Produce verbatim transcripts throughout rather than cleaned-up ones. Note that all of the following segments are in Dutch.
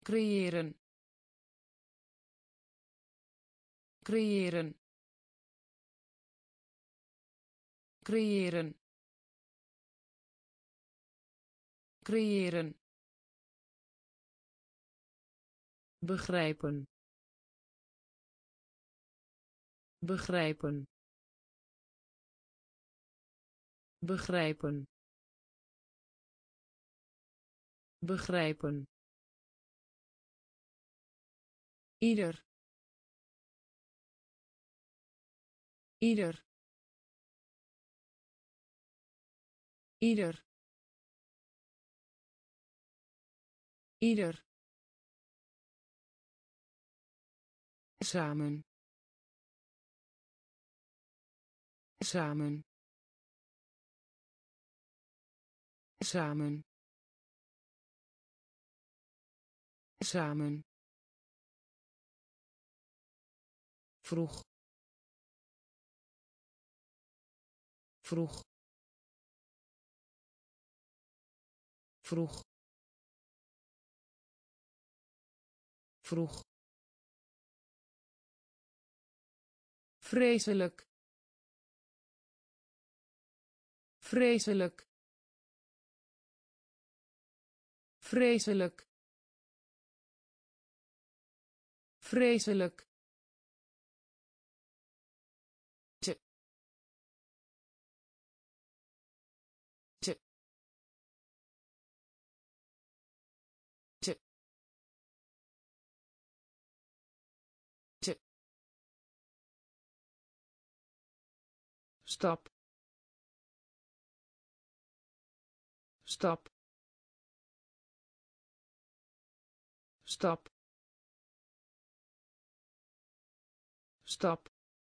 creëren creëren creëren creëren begrijpen begrijpen begrijpen begrijpen ieder ieder ieder ieder samen samen samen samen vroeg vroeg vroeg vroeg vreselijk vreselijk vreselijk vreselijk te te te te stap stap stap stap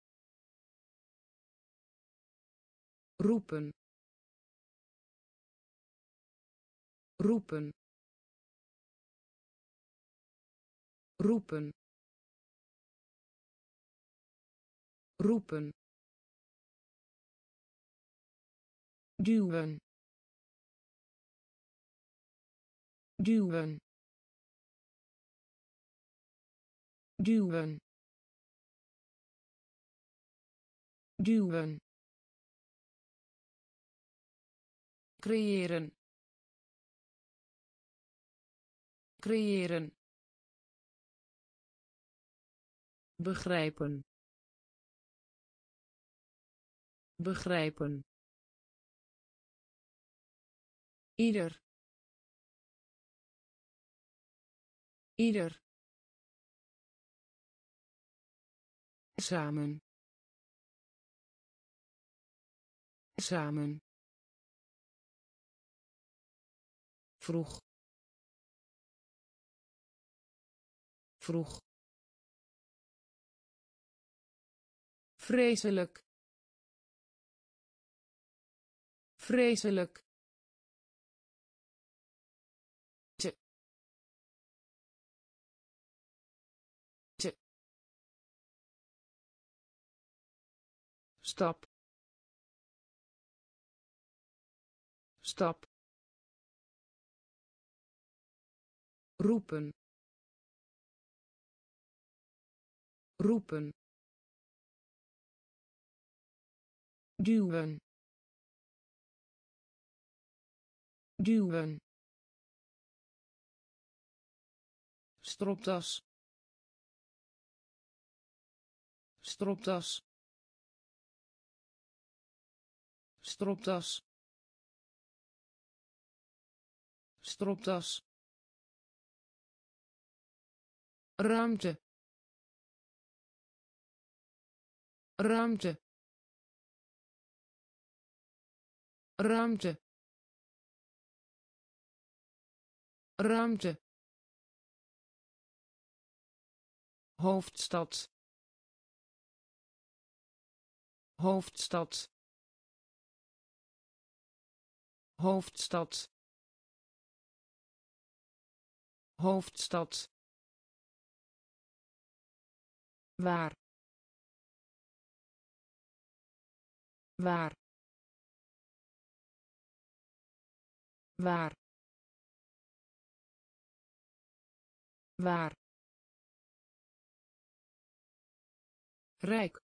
roepen roepen roepen roepen duwen duwen duwen duwen creëren creëren begrijpen begrijpen ieder ieder samen samen vroeg vroeg vreselijk vreselijk te te stap stap roepen roepen duwen duwen stropdas stropdas stropdas stropdas ruimte ruimte ruimte ruimte hoofdstad hoofdstad hoofdstad hoofdstad waar waar waar waar, rijk,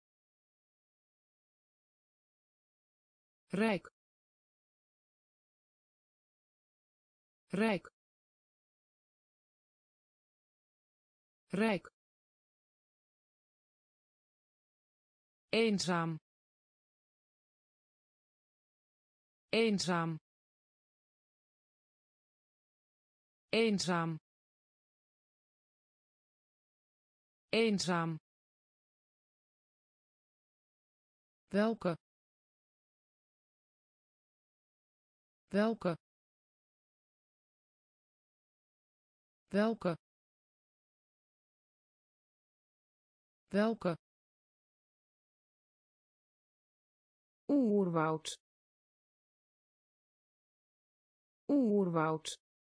rijk, rijk, rijk, eenzaam, eenzaam, eenzaam, eenzaam, welke, welke, welke, welke, oerwoud, oerwoud,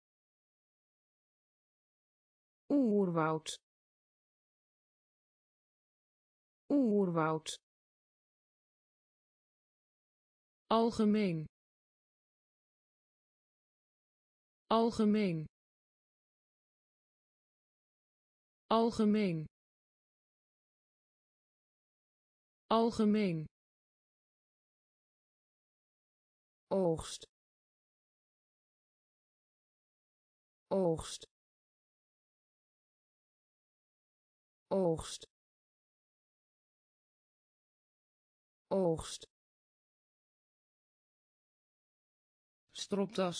oerwoud, oerwoud, algemeen, algemeen, algemeen, algemeen, oogst, oogst, oogst, oogst, stropdas,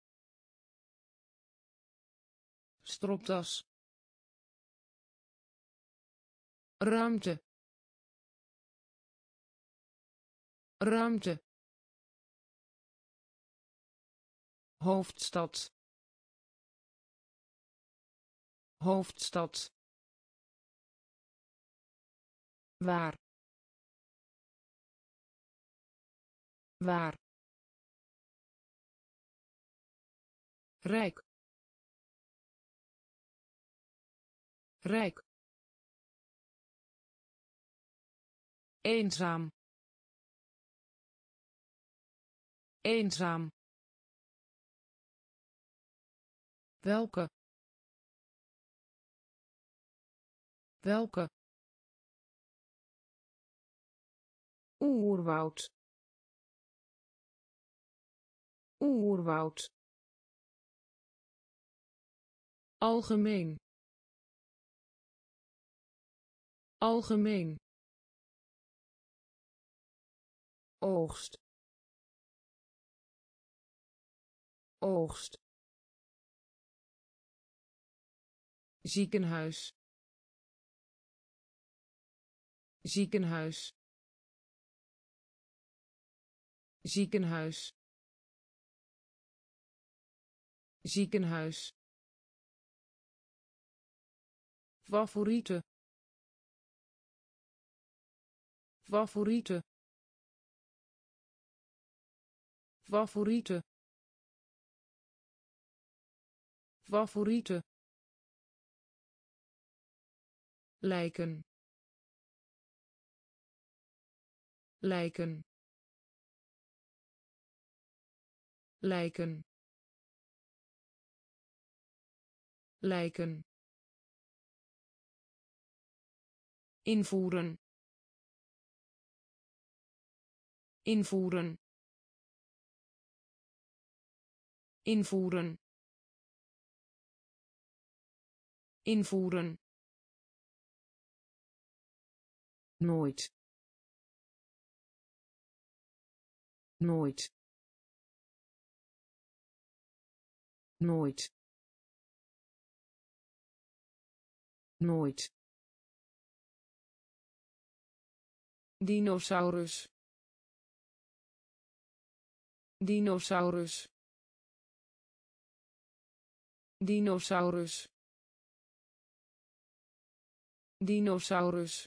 stropdas, ruimte, ruimte, hoofdstad, hoofdstad, waar, waar, rijk, rijk, eenzaam, eenzaam, welke, welke, oerwoud, oerwoud, algemeen, algemeen, oogst, oogst, ziekenhuis, ziekenhuis, ziekenhuis, ziekenhuis, favoriete, favoriete, favoriete, favoriete, lijken, lijken, lijken, lijken, invoeren, invoeren, invoeren, invoeren, nooit, nooit, nooit, nooit, dinosaurus, dinosaurus, dinosaurus, dinosaurus,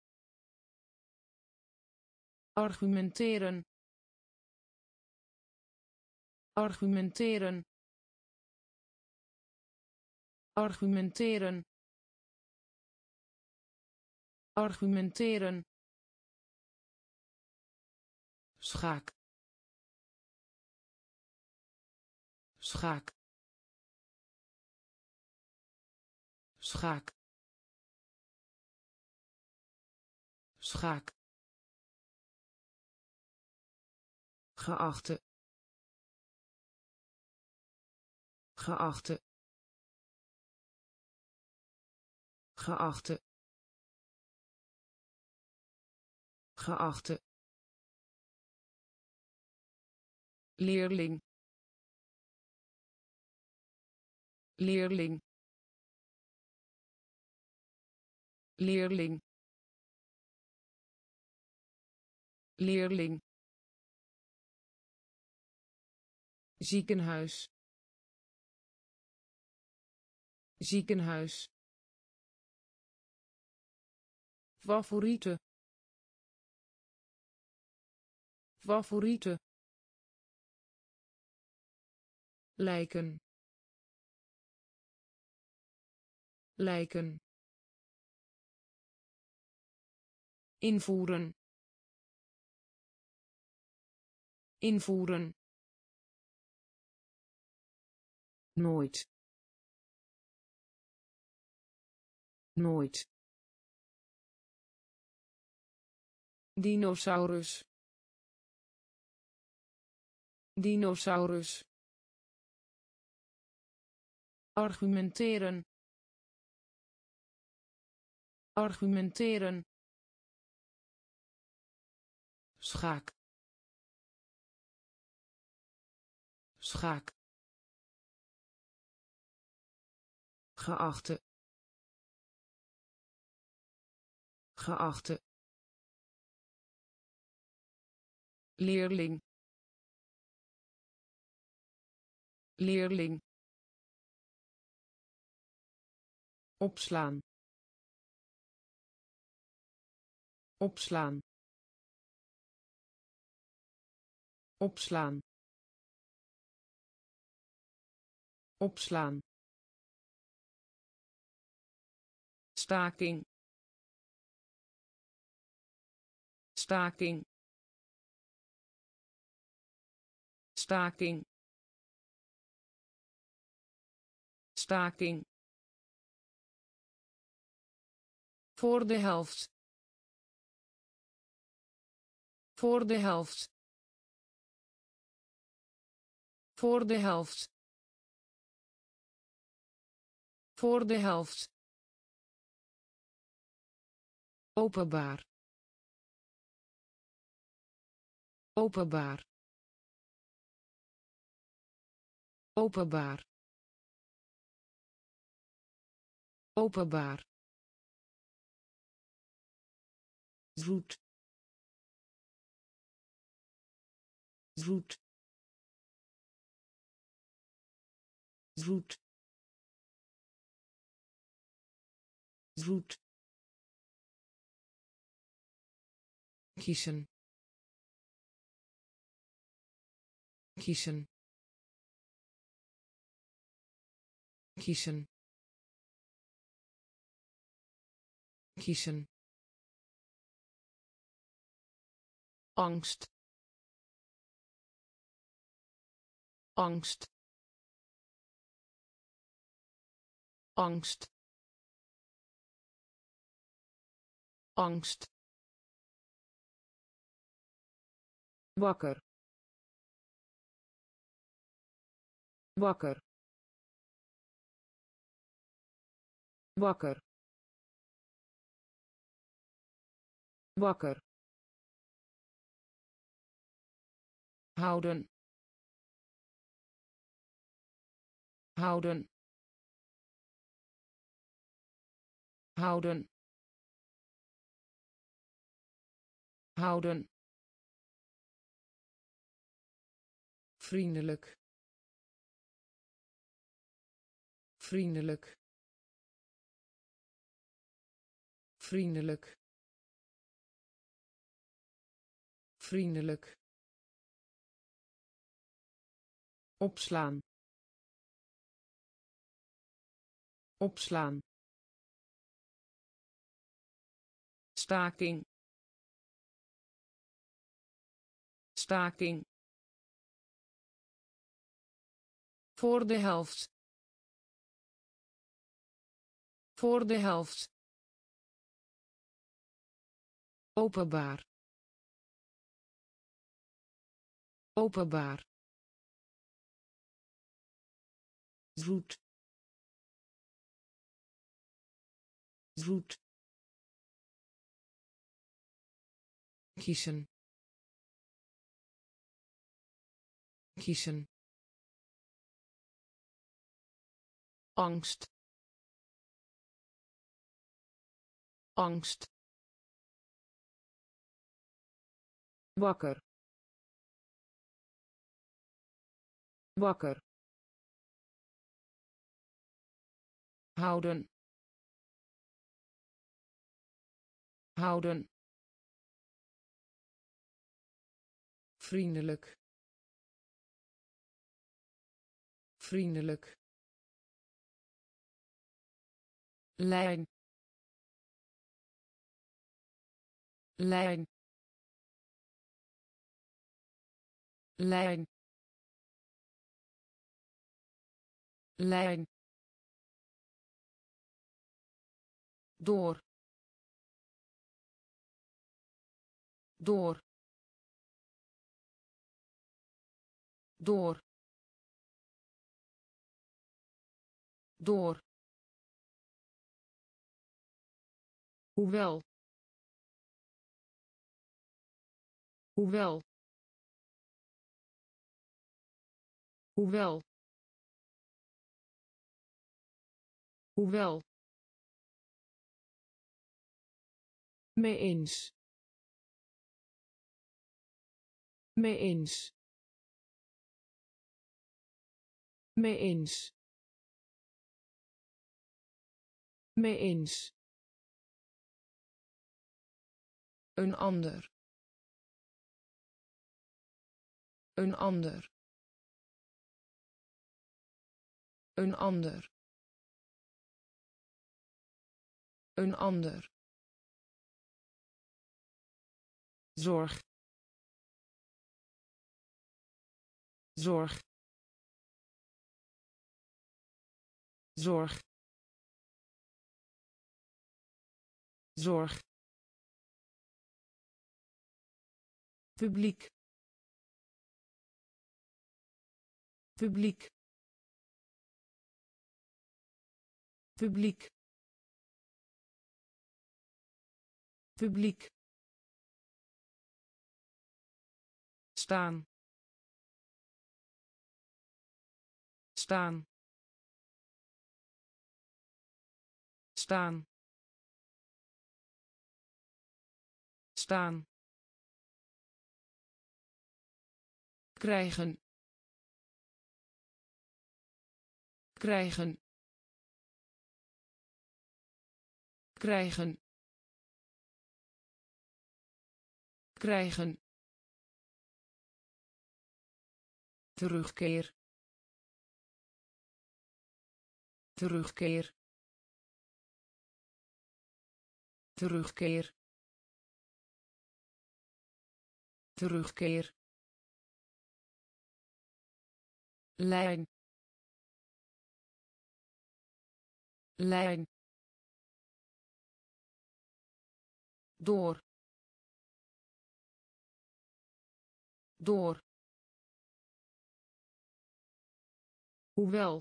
argumenteren, argumenteren, argumenteren, argumenteren, schaak, schaak, schaak schaak geachte geachte geachte geachte leerling leerling leerling leerling ziekenhuis ziekenhuis favoriete favoriete lijken lijken invoeren invoeren nooit nooit dinosaurus dinosaurus argumenteren argumenteren schaak schaak geachte geachte leerling leerling opslaan opslaan opslaan opslaan staking staking staking staking voor de helft voor de helft voor de helft voor de helft openbaar openbaar openbaar openbaar zoet zoet zoet zoet kiezen kiezen kiezen kiezen angst angst angst angst wakker wakker wakker wakker houden houden houden houden vriendelijk vriendelijk vriendelijk vriendelijk opslaan opslaan staking staking voor de helft Voor de helft. Openbaar. Openbaar. Zoet. Zoet. Kiezen. Kiezen. Angst. Angst. Wakker. Wakker. Houden. Houden. Vriendelijk. Vriendelijk. Lijn. Lijn. Lijn. Lijn. Door. Door. Door. Door. Hoewel. Hoewel. Hoewel. Hoewel. Mee eens. Mee eens. Mee eens. Mee eens. Een ander. Een ander. Een ander. Een ander. Zorg. Zorg. Zorg. Zorg. Publiek. Publiek. Publiek. Publiek. Staan. Staan. Staan. Staan. Krijgen. Krijgen. Krijgen. Krijgen. Terugkeer. Terugkeer. Terugkeer. Terugkeer. Lijn. Lijn. Door. Door. Hoewel.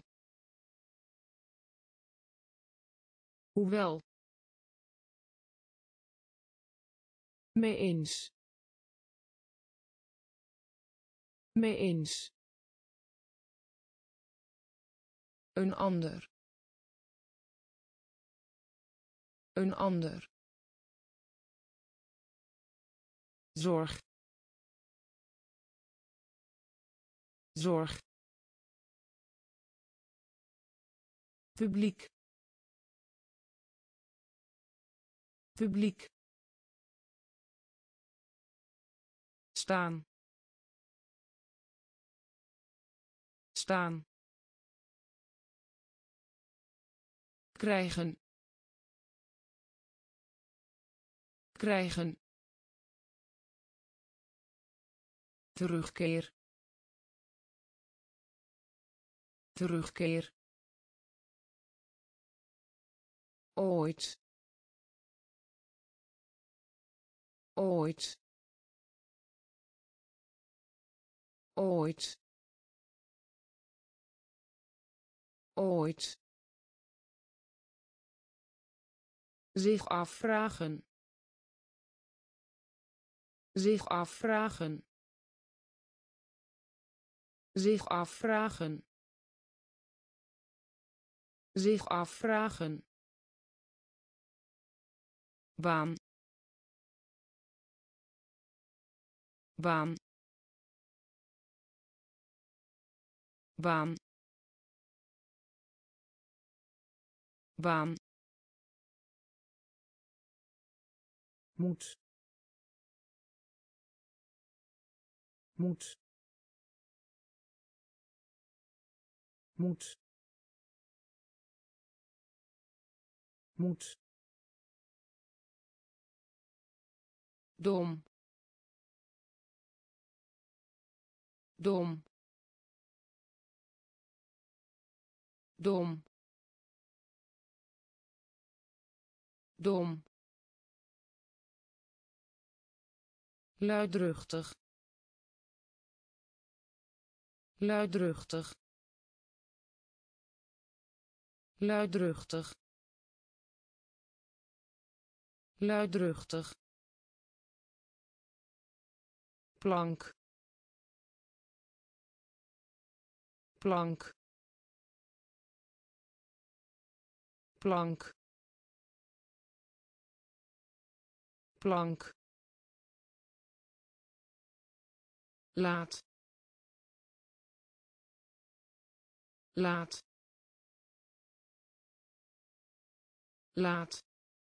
Hoewel. Mee eens. Mee eens. Een ander. Een ander. Zorg. Zorg. Publiek. Publiek. Staan. Staan. Krijgen. Krijgen. Terugkeer. Terugkeer. ooit ooit ooit ooit zich afvragen zich afvragen zich afvragen zich afvragen baan baan baan baan moet moet moet moet dom dom dom dom luidruchtig luidruchtig luidruchtig luidruchtig plank plank plank plank laat laat laat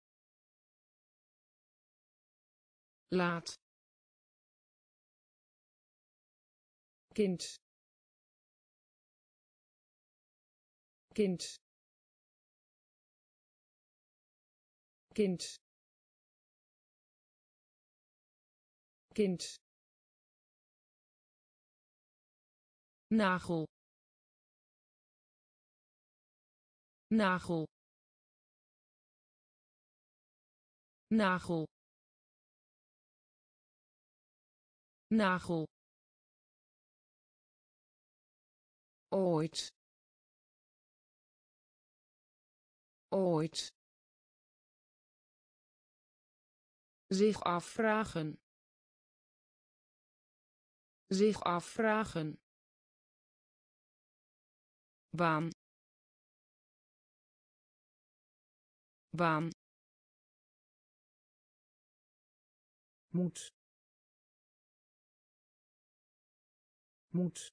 laat kind kind kind kind nagel nagel nagel nagel ooit ooit zich afvragen zich afvragen baan baan moet moet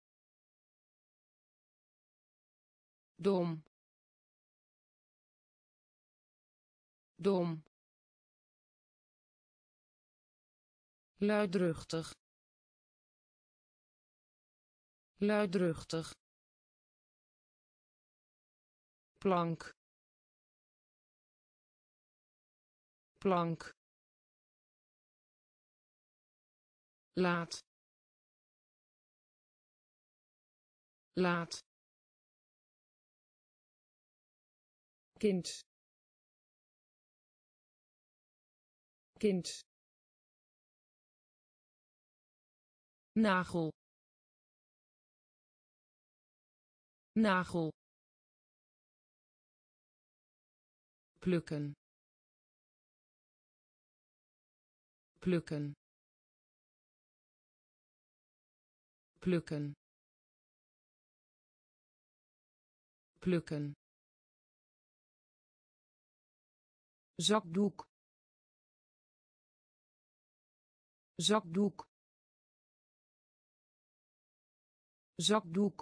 dom dom luidruchtig luidruchtig plank plank laat laat kind kind nagel nagel plukken plukken plukken plukken zakdoek zakdoek zakdoek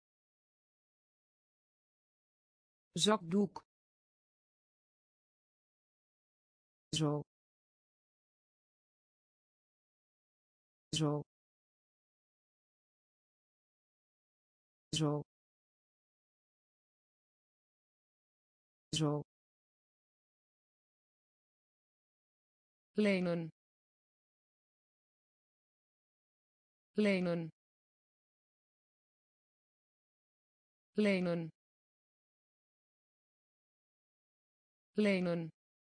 zakdoek zo zo zo zo lenen lenen lenen lenen,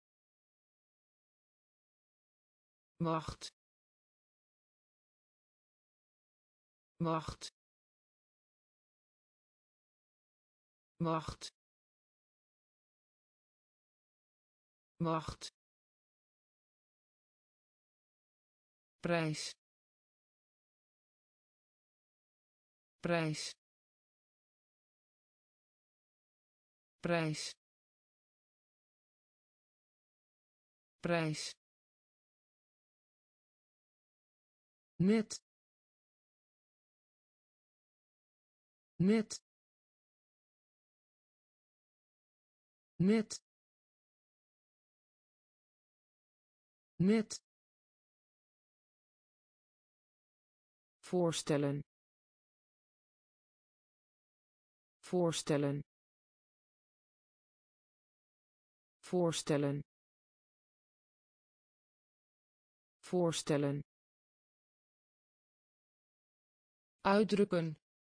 wacht, wacht, wacht, wacht, prijs, prijs, prijs, prijs, net, net, net, net, voorstellen, voorstellen, voorstellen, voorstellen, uitdrukken,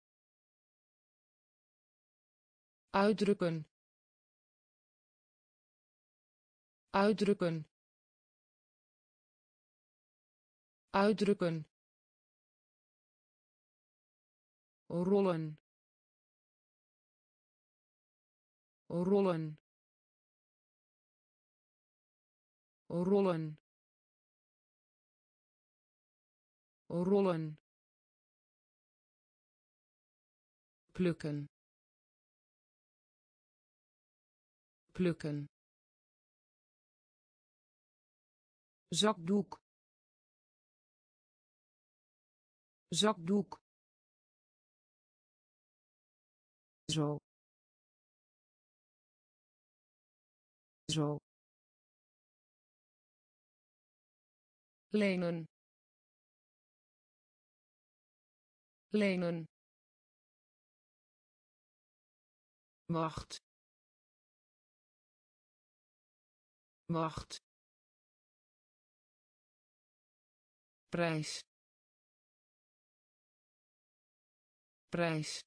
uitdrukken, uitdrukken, uitdrukken, rollen, rollen, rollen, rollen, plukken, plukken, zakdoek, zakdoek, zo, zo, lenen, lenen, wacht, wacht, prijs, prijs,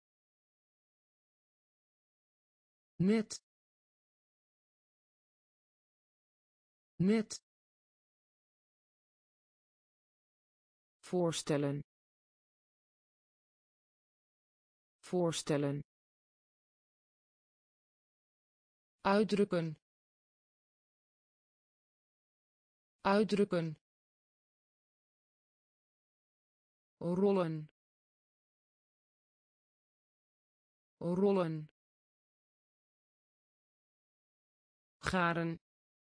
net, net, voorstellen, voorstellen, uitdrukken, uitdrukken, rollen, rollen, garen,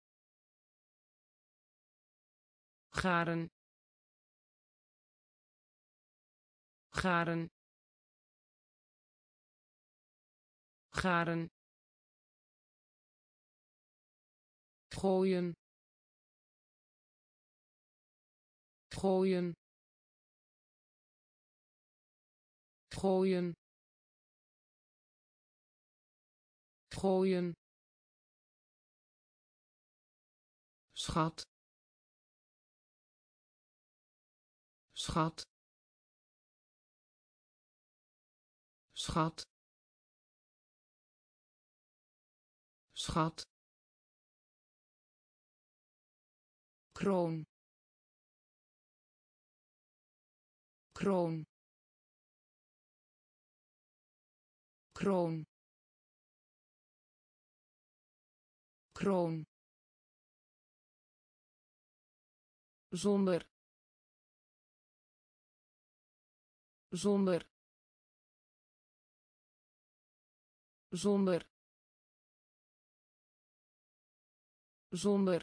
garen, garen, garen, gooien, gooien, gooien, gooien, schat, schat, schat, schat, kroon, kroon, kroon, kroon, zonder, zonder, zonder, zonder,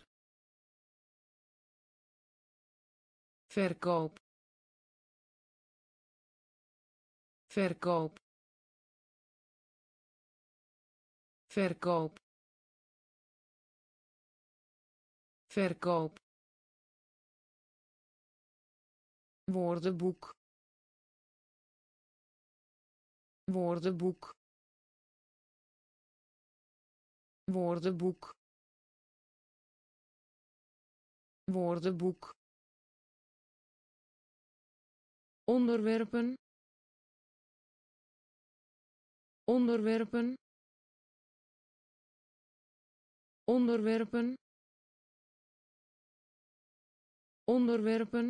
verkoop, verkoop, verkoop, verkoop, woordenboek, woordenboek, woordenboek, woordenboek, onderwerpen, onderwerpen, onderwerpen onderwerpen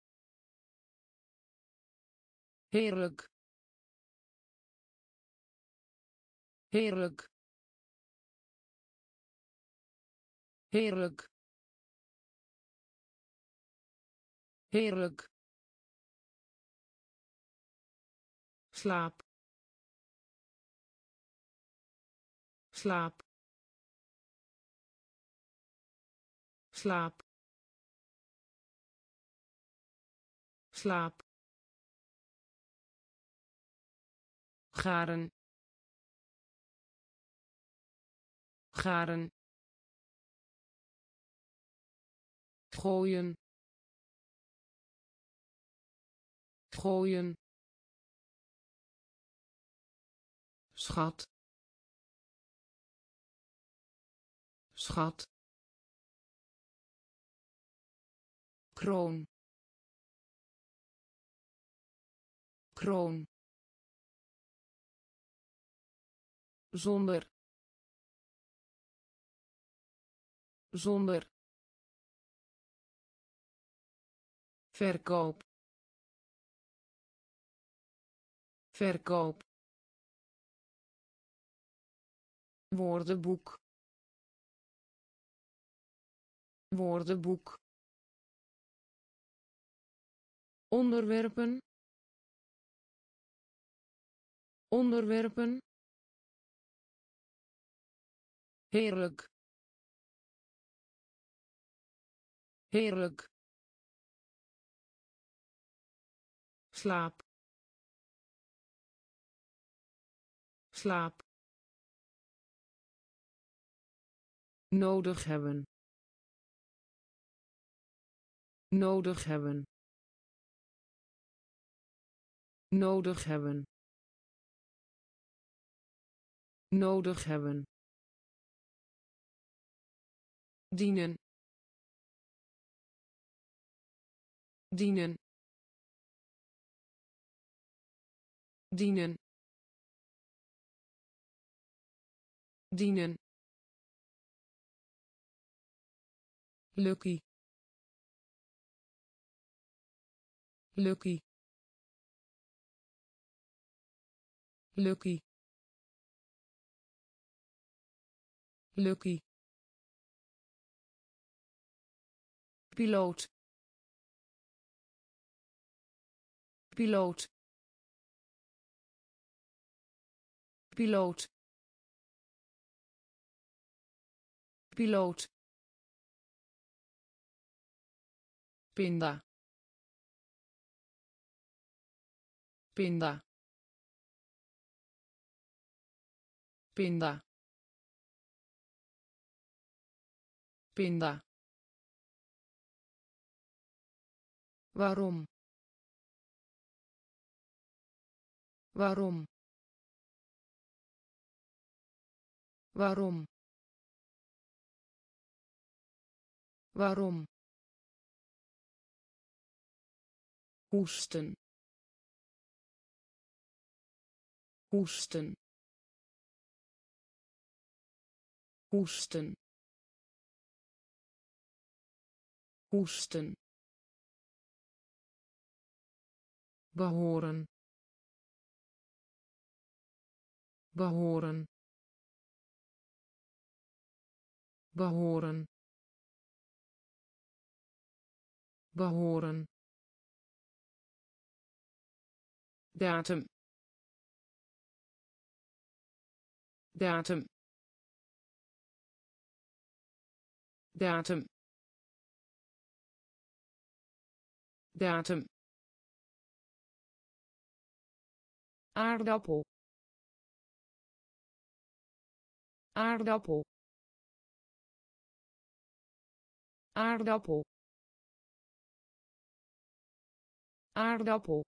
heerlijk heerlijk heerlijk heerlijk slaap slaap slaap slaap garen garen gooien gooien schat schat kroon kroon zonder zonder verkoop verkoop woordenboek woordenboek onderwerpen onderwerpen heerlijk heerlijk slaap slaap nodig hebben nodig hebben nodig hebben nodig hebben dienen dienen dienen dienen lucky lucky lucky lucky piloot piloot piloot piloot pinda pinda pinda pinda waarom waarom waarom waarom hoesten hoesten hoesten hoesten behoren behoren behoren behoren datum datum datum datum aardappel aardappel aardappel aardappel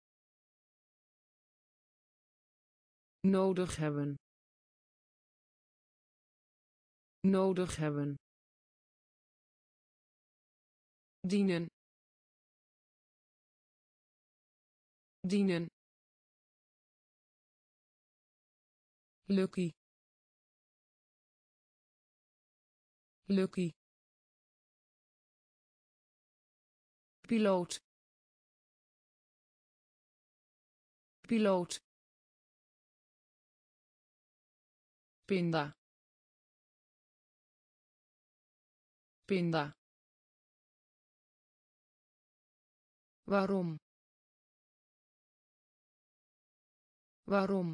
nodig hebben nodig hebben dienen dienen lucky Lucky. Piloot. Piloot. Pinda. Pinda. Waarom? Waarom?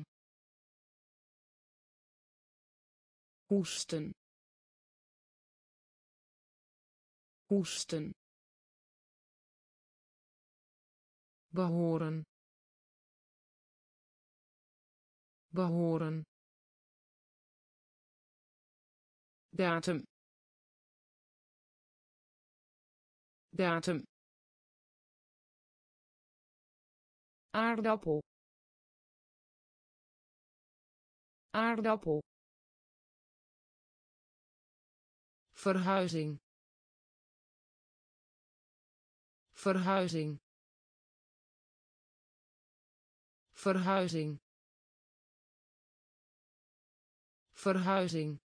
Hoesten. Hoesten. Behoren. Behoren. Datum. Datum. Aardappel. Aardappel. Verhuizing. Verhuizing. Verhuizing. Verhuizing.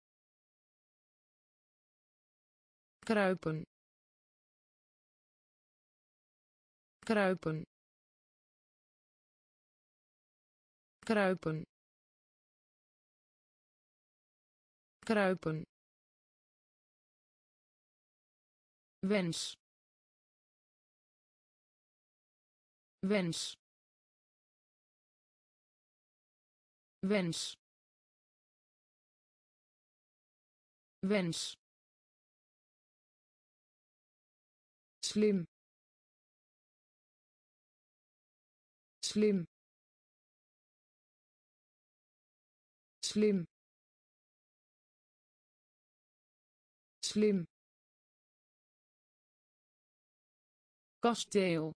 Kruipen. Kruipen. Kruipen. Kruipen. Wens. Wens. Wens. Wens. Slim. Slim. Slim. Slim. Kasteel.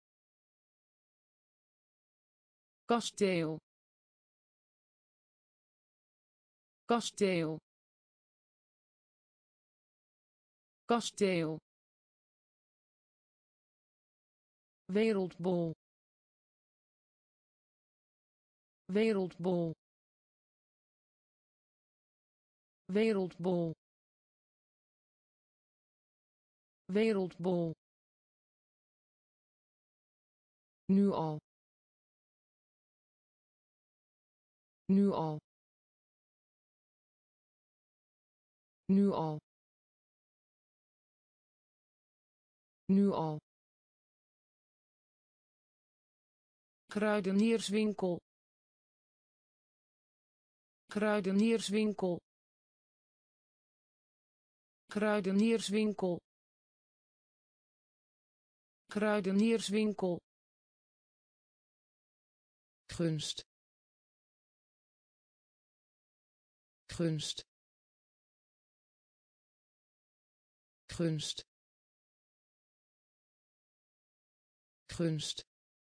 Kasteel. Kasteel. Kasteel. Wereldbol. Wereldbol. Wereldbol. Wereldbol. Nu al. Nu al. Nu al. Nu al. Kruidenierswinkel. Kruidenierswinkel. Kruidenierswinkel. Kruidenierswinkel. Gunst. Gunst. Gunst. Gunst.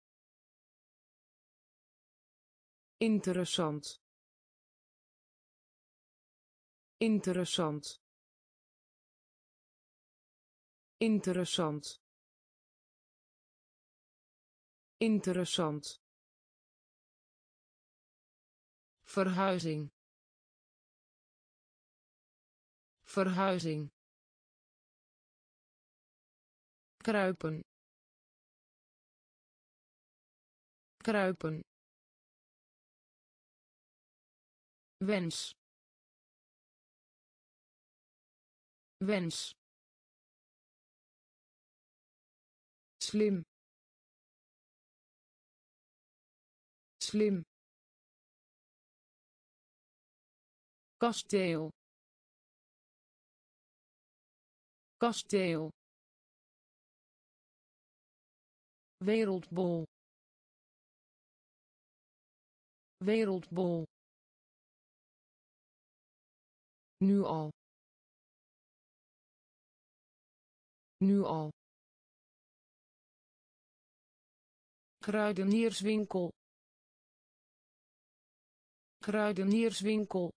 Interessant. Interessant. Interessant. Interessant. Verhuizing. Verhuizing. Kruipen. Kruipen. Wens. Wens. Slim. Slim. Kasteel. Kasteel. Wereldbol. Wereldbol. Nu al. Nu al. Kruidenierswinkel. Kruidenierswinkel.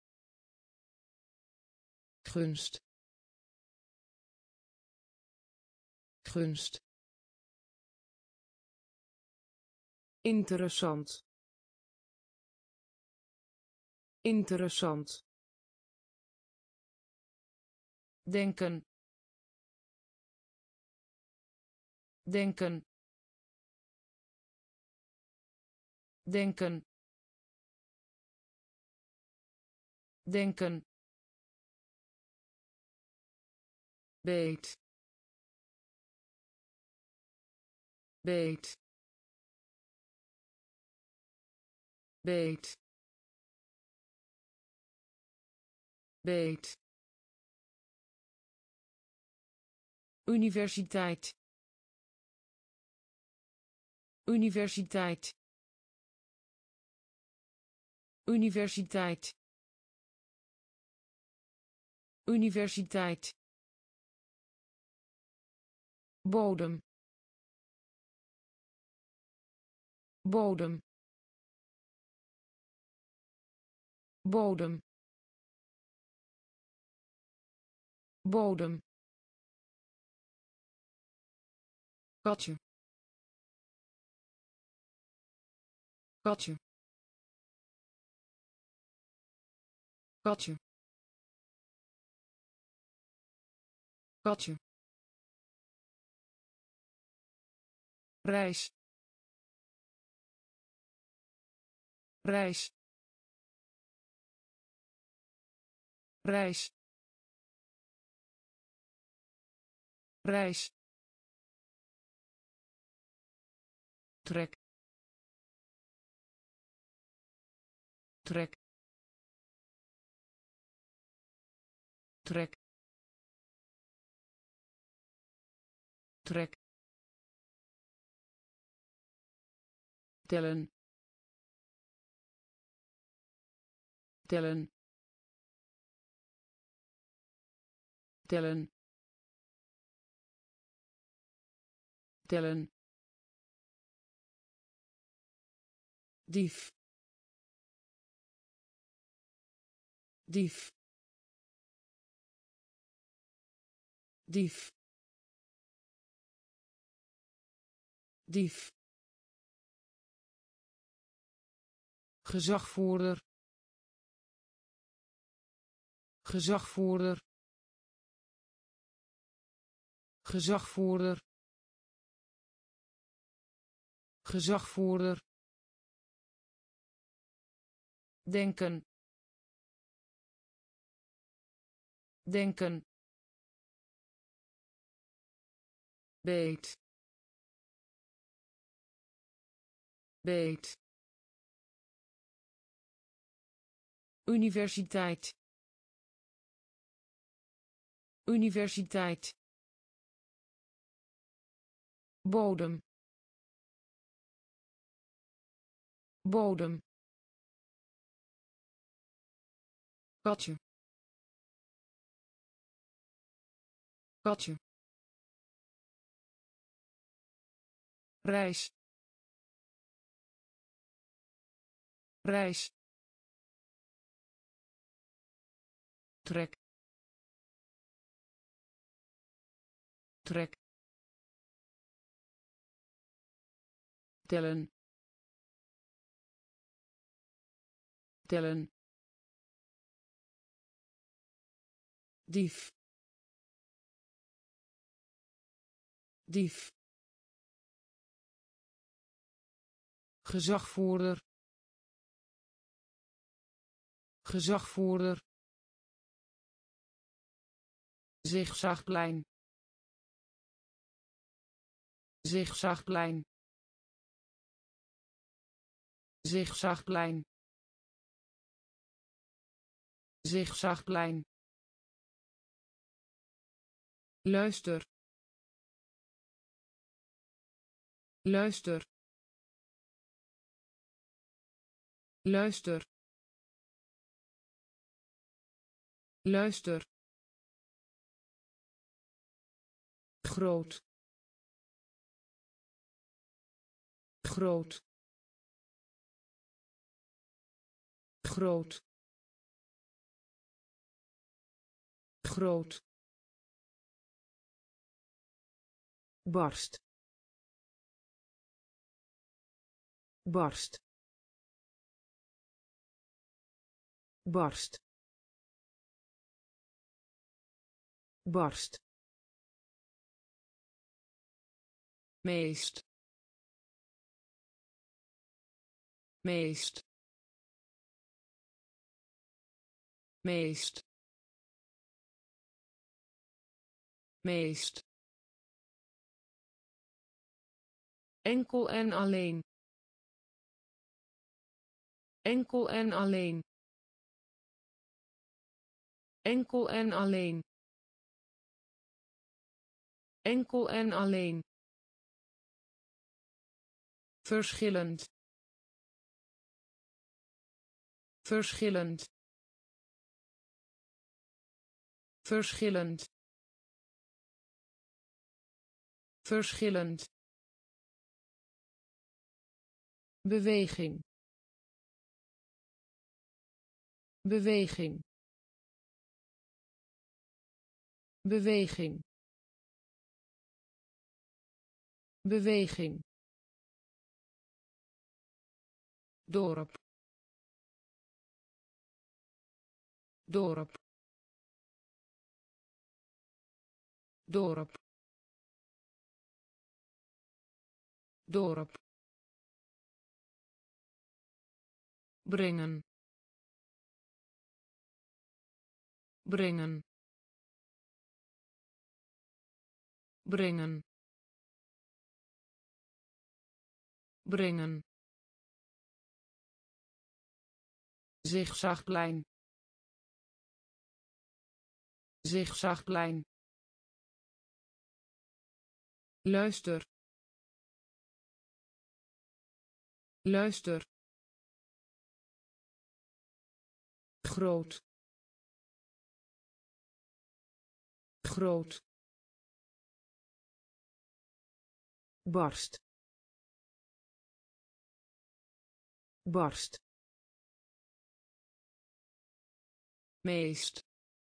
Gunst. Gunst. Interessant. Interessant. denken denken denken denken beet beet beet beet universiteit universiteit universiteit universiteit bodem bodem bodem bodem katje katje katje katje reis reis reis reis trek trek trek trek tellen tellen tellen tellen dief dief dief dief gezagvoerder gezagvoerder gezagvoerder gezagvoerder denken denken beet beet universiteit universiteit bodem bodem katje katje reis reis trek trek tellen tellen dief dief gezagvoerder gezagvoerder zigzagplein zigzagplein zigzagplein zigzagplein luister luister luister luister groot groot groot groot barst barst barst barst, meest, meest, meest, meest, enkel en alleen, enkel en alleen, enkel en alleen, enkel en alleen, verschillend, verschillend, verschillend, verschillend, beweging, beweging, beweging, beweging, dorp, dorp, dorp, dorp, brengen, brengen, brengen, brengen, zigzagplein, zigzagplein, luister, luister, groot, groot, barst, barst, meest,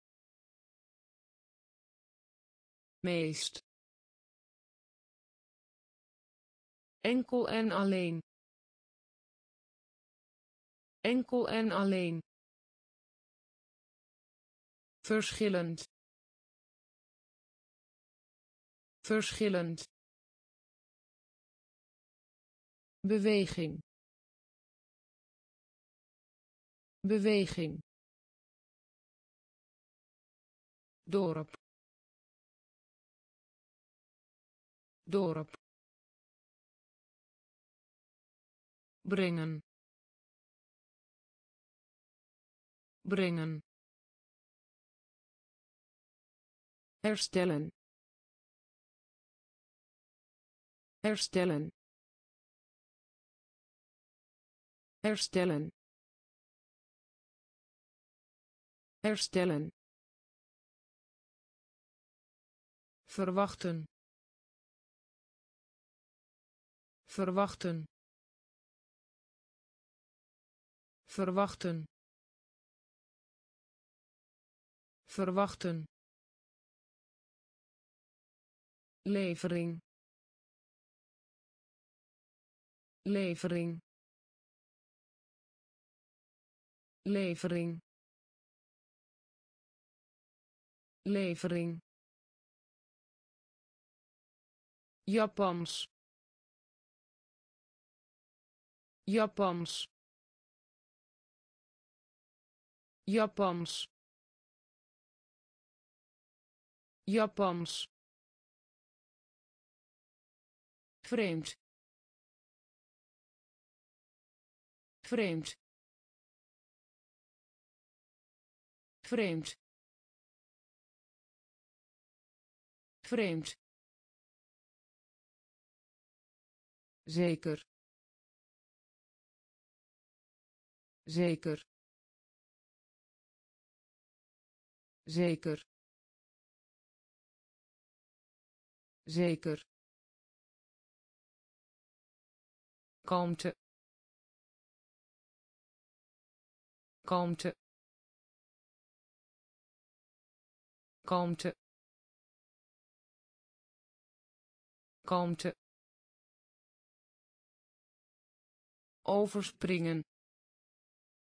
meest, enkel en alleen, enkel en alleen, verschillend, verschillend, beweging, beweging, dorp, dorp, brengen, brengen, herstellen, herstellen, herstellen, herstellen, verwachten, verwachten, verwachten, verwachten, levering, levering, levering, levering, Japans, Japans, Japans, Japans, vreemd, vreemd, vreemd, vreemd, zeker, zeker, zeker, zeker, kalmte, kalmte, kalmte, kalmte, overspringen,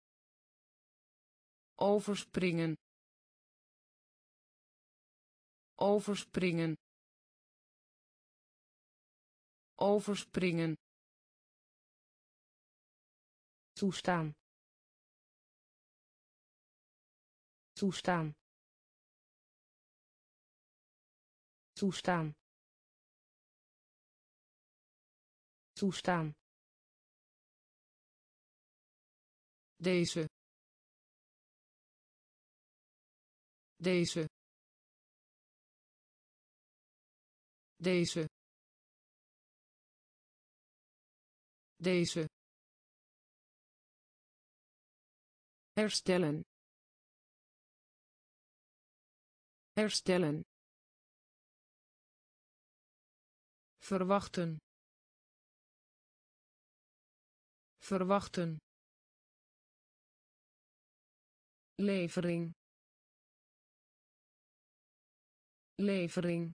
overspringen, overspringen, overspringen, toestaan, toestaan, toestaan, toestaan, deze, deze, deze, deze, herstellen, herstellen, verwachten, verwachten, levering, levering,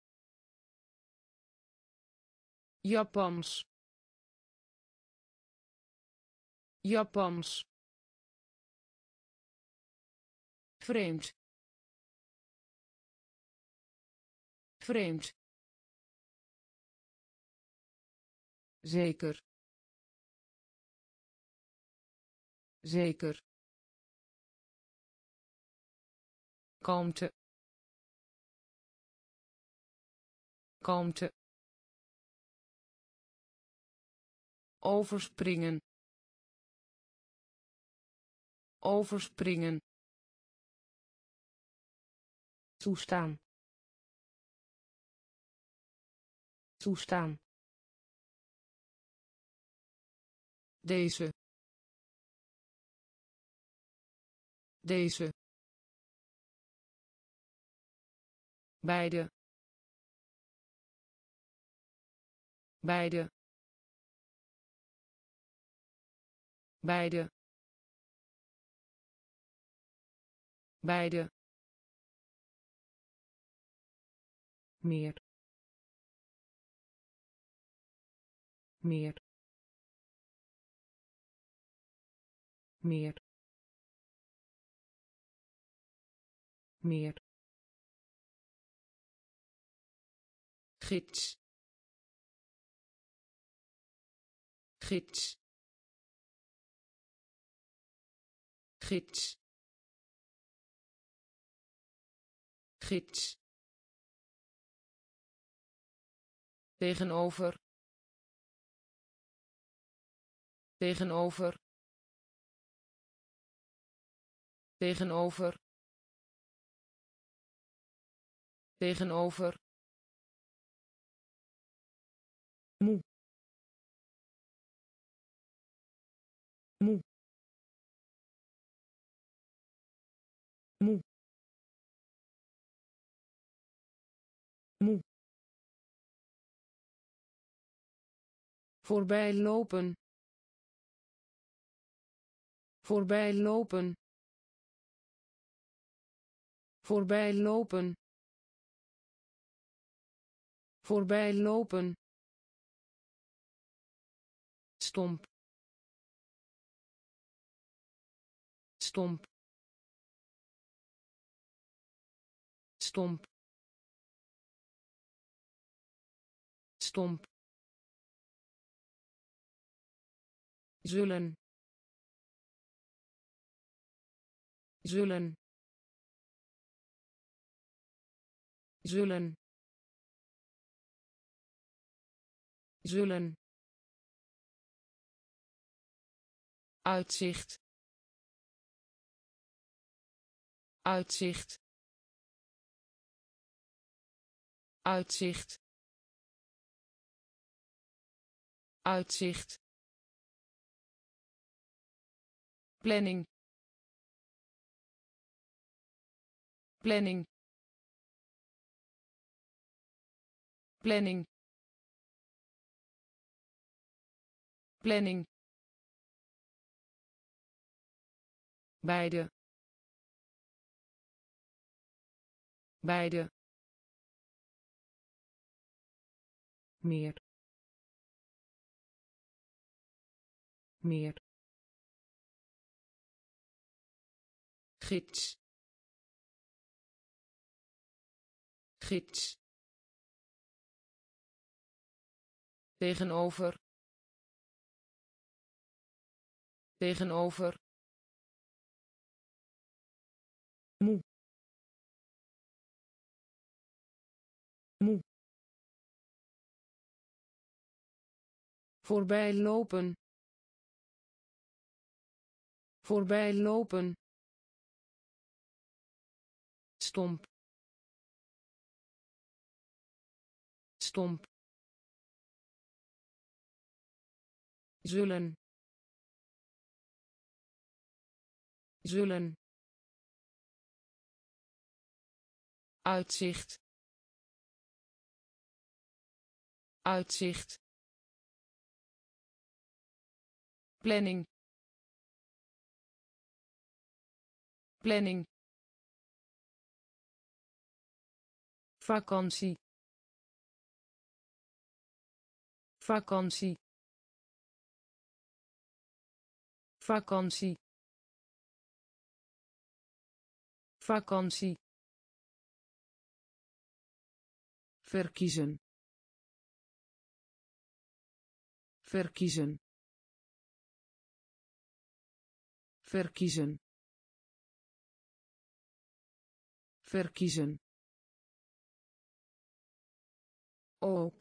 Japans, Japans, vreemd, vreemd, zeker, zeker, kalmte, kalmte, overspringen, overspringen, toestaan, toestaan, deze, deze, beide, beide, beide, beide, meer, meer, meer, meer, gids, gids, gids, gids, tegenover, tegenover, tegenover, tegenover, moe, moe, moe, moe, voorbij lopen, voorbij lopen, voorbij lopen, voorbij lopen, stomp, stomp, stomp, stomp, zullen, zullen, zullen, zullen, uitzicht, uitzicht, uitzicht, uitzicht, planning, planning, planning, planning, beide, beide, meer, meer, gids, gids tegenover tegenover moe moe voorbij lopen voorbij lopen stomp stomp zullen zullen uitzicht uitzicht planning planning vakantie vakantie vakantie vakantie verkiezen verkiezen verkiezen verkiezen ook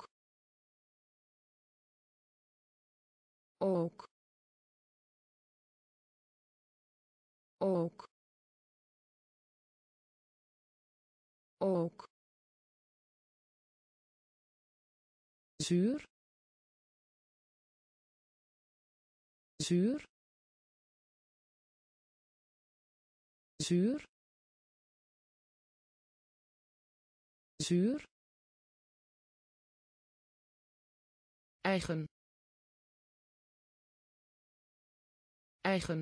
ook ook ook zuur zuur zuur zuur eigen eigen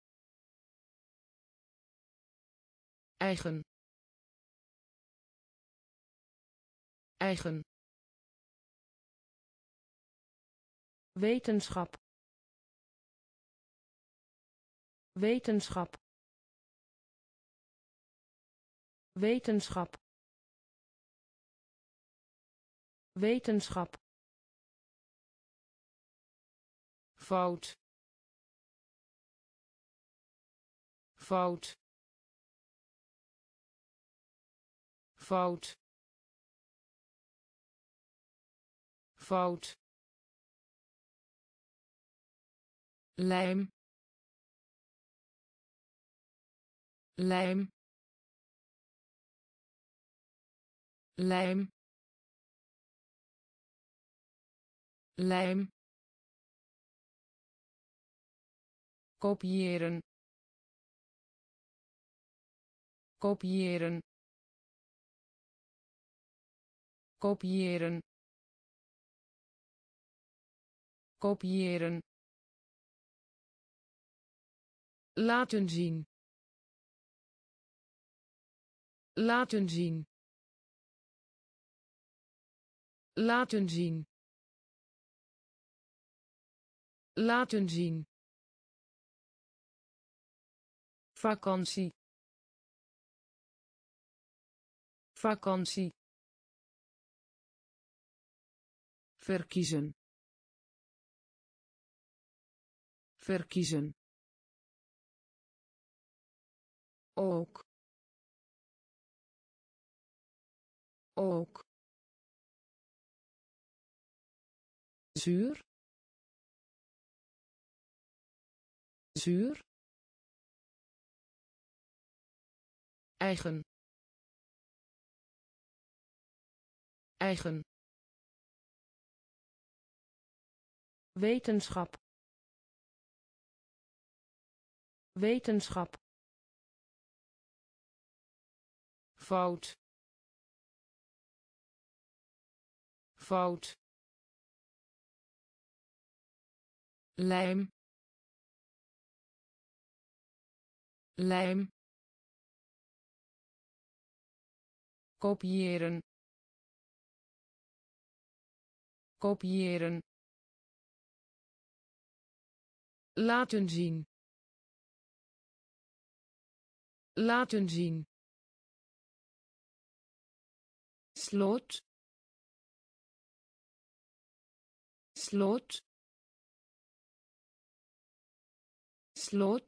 eigen eigen wetenschap wetenschap wetenschap wetenschap fout fout fout fout lijm lijm lijm lijm kopiëren kopiëren kopiëren kopiëren laten zien laten zien laten zien laten zien vakantie vakantie verkiezen verkiezen ook ook zuur zuur eigen eigen wetenschap wetenschap fout fout lijm lijm kopiëren kopiëren laten zien laten zien slot slot slot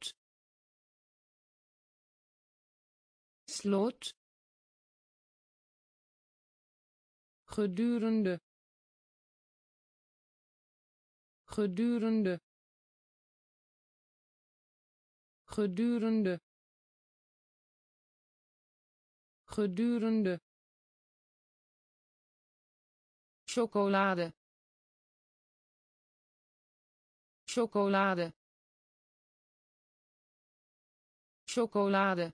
slot gedurende gedurende gedurende gedurende chocolade chocolade chocolade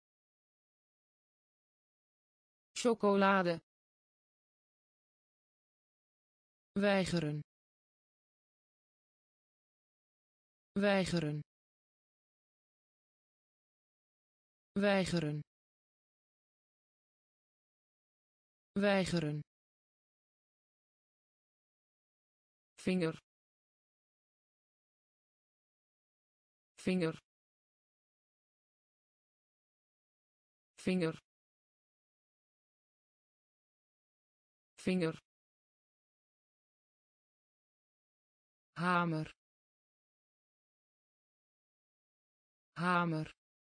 chocolade weigeren weigeren weigeren weigeren vinger vinger vinger vinger hamer hamer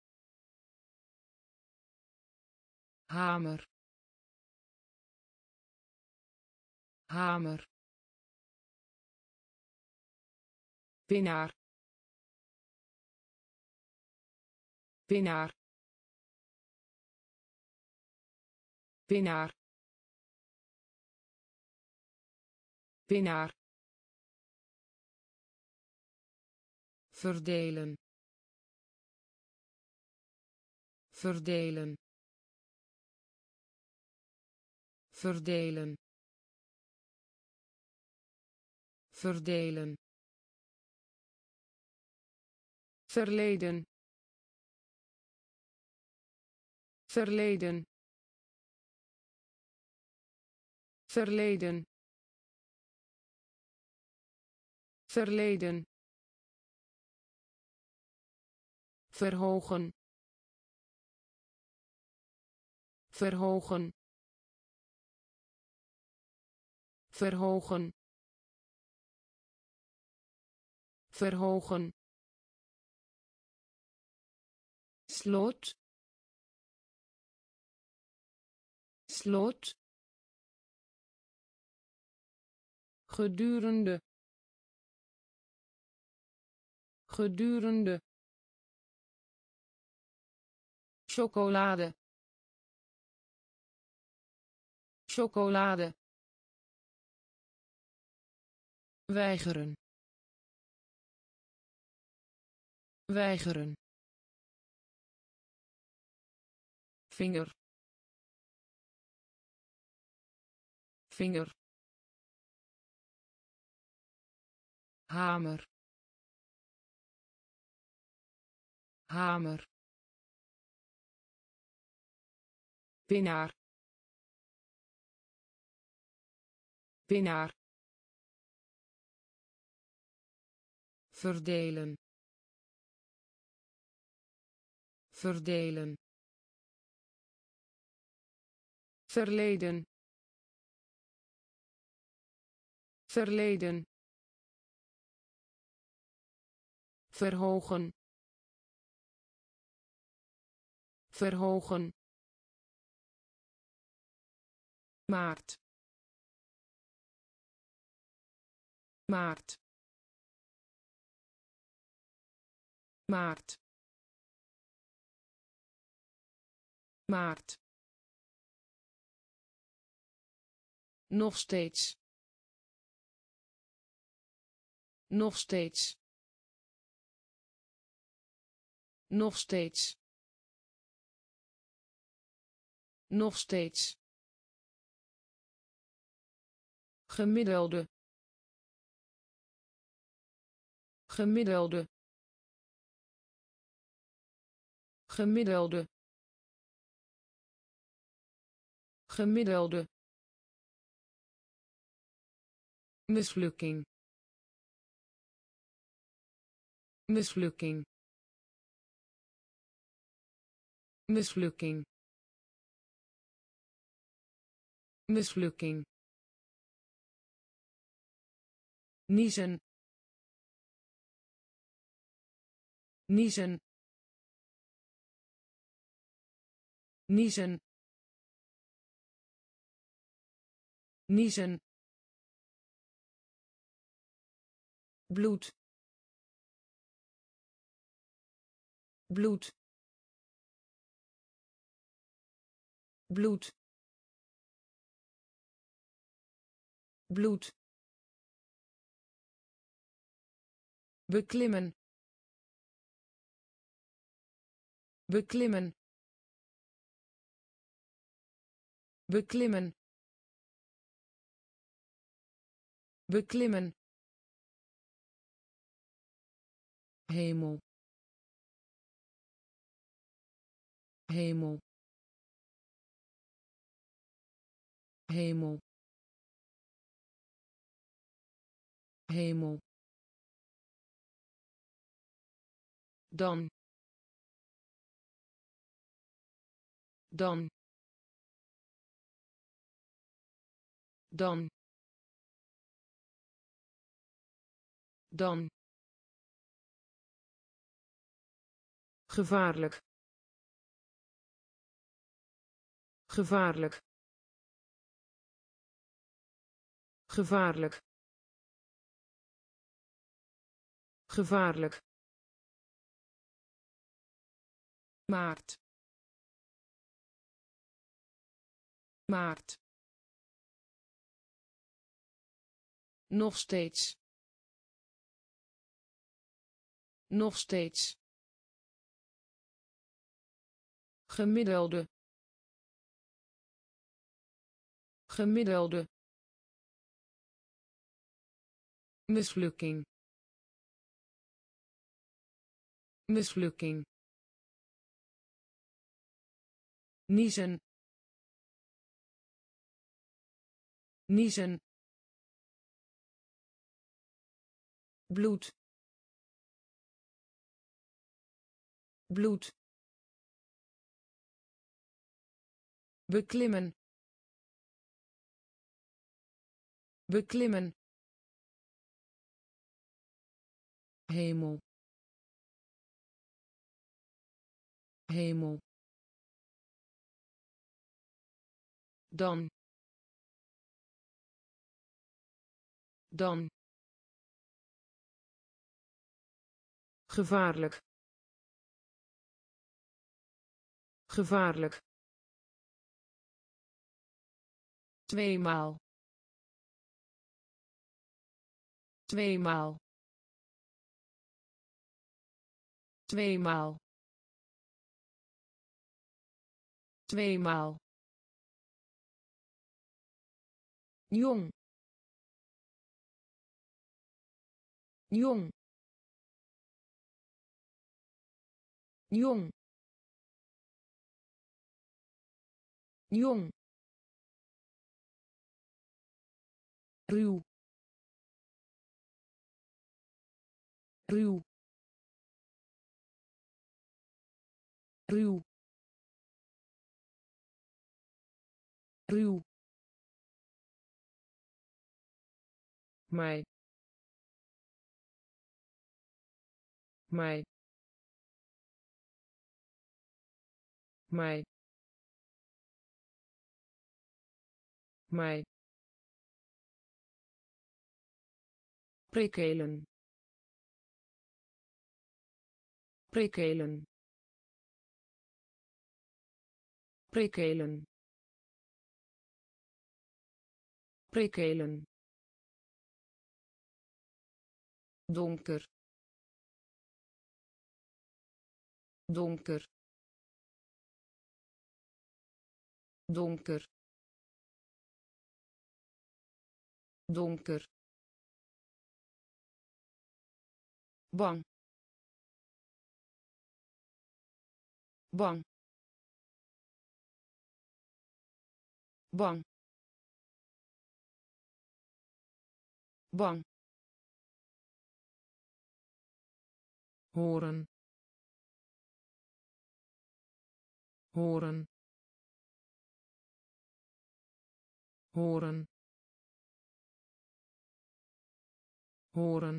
hamer hamer winnaar winnaar winnaar winnaar verdelen verdelen verdelen verdelen verleden verleden verleden verleden verhogen verhogen verhogen verhogen slot slot gedurende gedurende chocolade chocolade weigeren weigeren vinger vinger hamer hamer winnaar winnaar verdelen verdelen verleden verleden verhogen verhogen maart maart maart maart nog steeds nog steeds nog steeds nog steeds gemiddelde gemiddelde gemiddelde gemiddelde mislukking mislukking mislukking mislukking, niezen, niezen, niezen, niezen, bloed, bloed, bloed, bloed, beklimmen, beklimmen, beklimmen, beklimmen, hemel, hemel, hemel, hemel, dan, dan, dan, dan, gevaarlijk, gevaarlijk, gevaarlijk, gevaarlijk, maart, maart, nog steeds, nog steeds, gemiddelde, gemiddelde, mislukking, mislukking, niezen, niezen, bloed, bloed, beklimmen, beklimmen, hemel, hemel, dan, dan, gevaarlijk, gevaarlijk, tweemaal, tweemaal, tweemaal, tweemaal, jong, jong, jong, jong, ruw, ruw, ruw, ruw, mij, mij, mij, mij, prikkelen, prikkelen, prikkelen, prikkelen, donker, donker, donker, donker, bang, bang, bang, bang, horen, horen, horen horen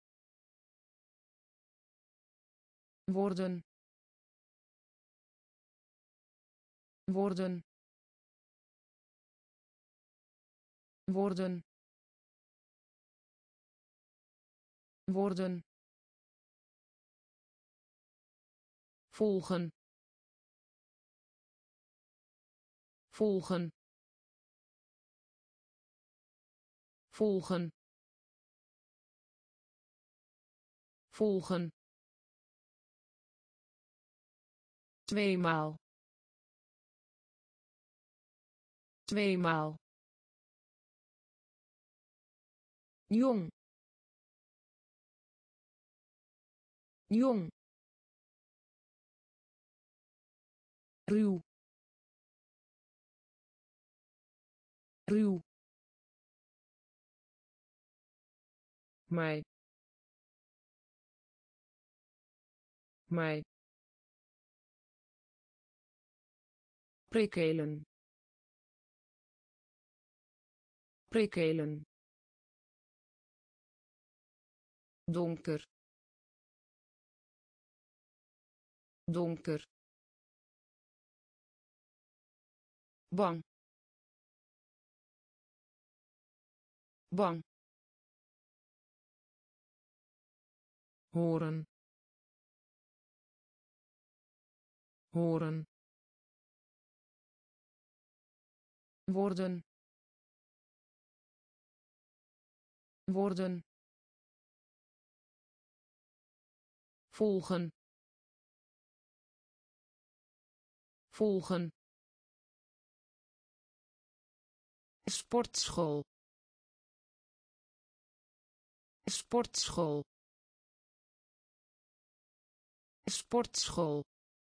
worden worden worden worden volgen volgen volgen volgen tweemaal tweemaal jong jong ruw ruw mij mij prikkelen prikkelen donker donker bang bang horen horen worden worden volgen volgen sportschool sportschool sportschool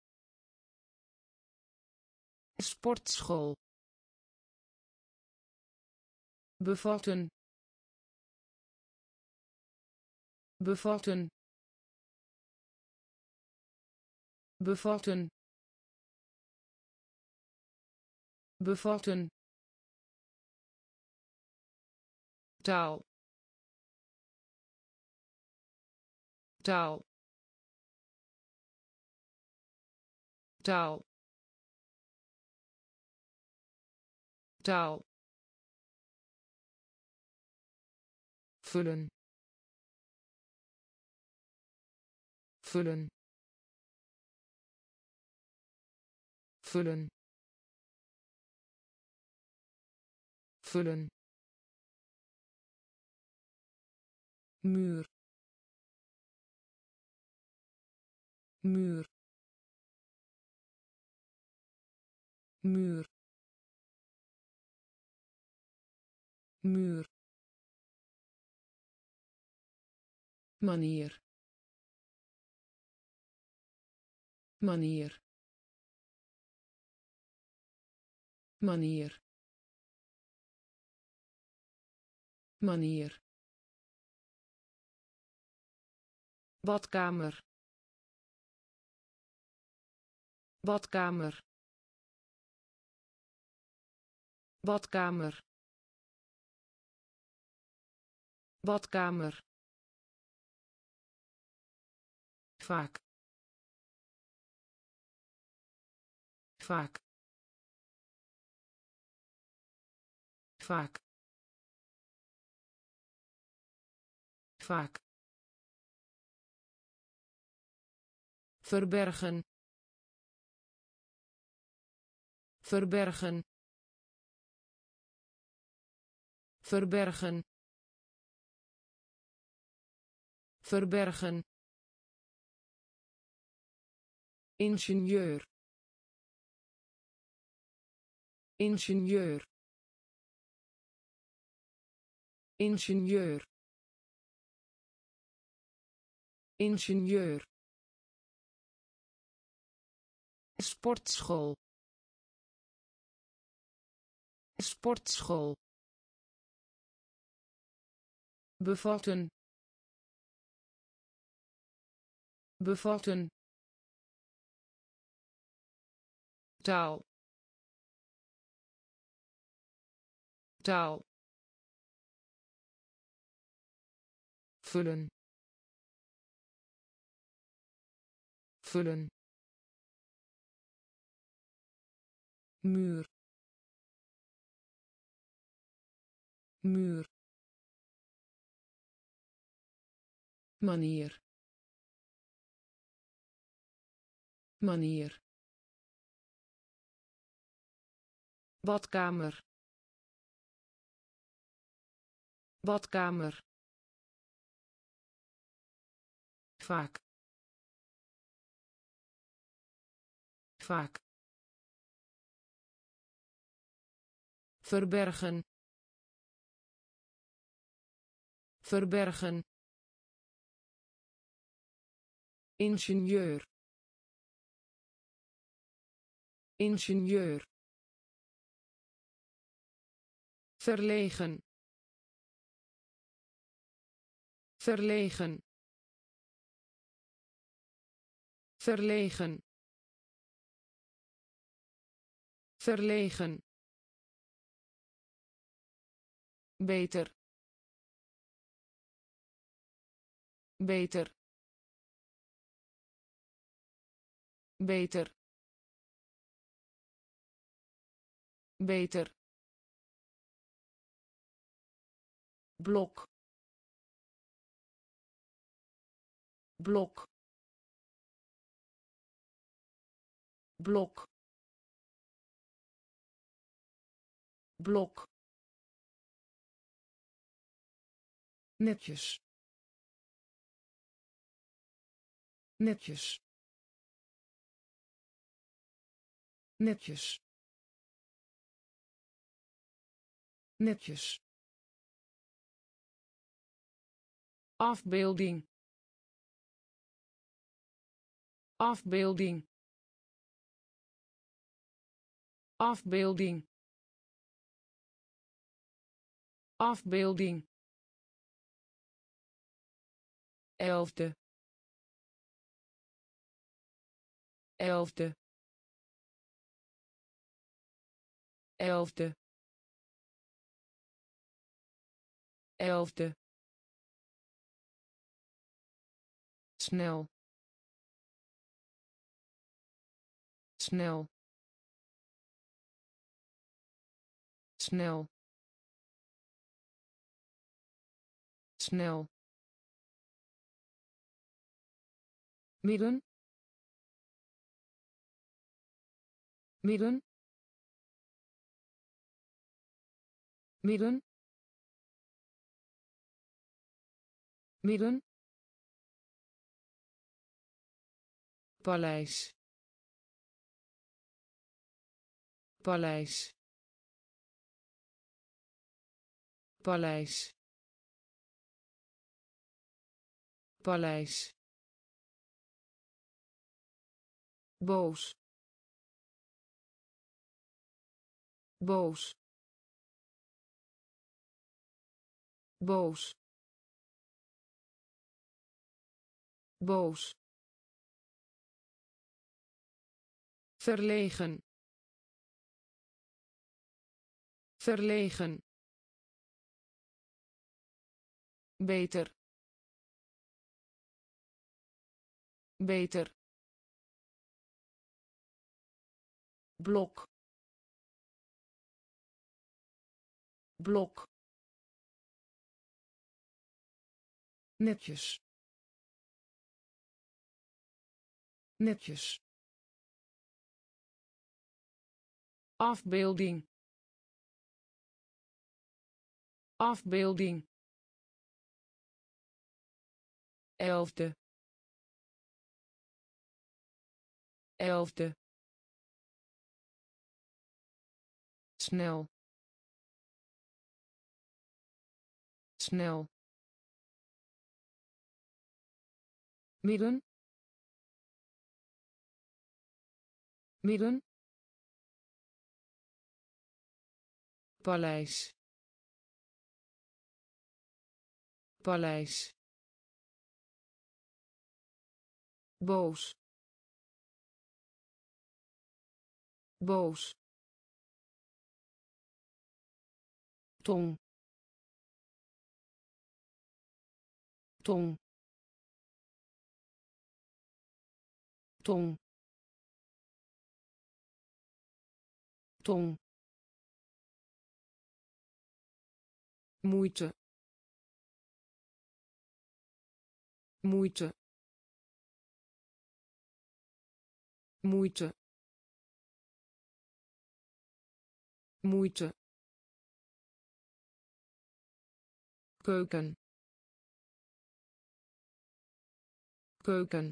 sportschool bevatten bevatten bevatten bevatten taal taal taal taal vullen vullen vullen vullen muur muur muur muur manier manier manier manier badkamer badkamer badkamer badkamer vaak vaak vaak vaak verbergen verbergen verbergen verbergen ingenieur ingenieur ingenieur ingenieur sportschool sportschool bevatten bevatten taal taal vullen, vullen, muur muur manier manier badkamer badkamer vaak vaak verbergen verbergen ingenieur ingenieur verlegen verlegen verlegen verlegen beter beter beter beter blok blok blok blok netjes netjes netjes netjes afbeelding afbeelding afbeelding afbeelding elfde elfde elfde elfde snel snel snel snel midden midden midden midden paleis paleis paleis paleis boos boos boos boos verlegen verlegen beter beter blok blok netjes netjes afbeelding afbeelding elfde elfde snel snel midden midden paleis paleis boos boos tong tong tong tong moeite moeite moeite moeite keuken keuken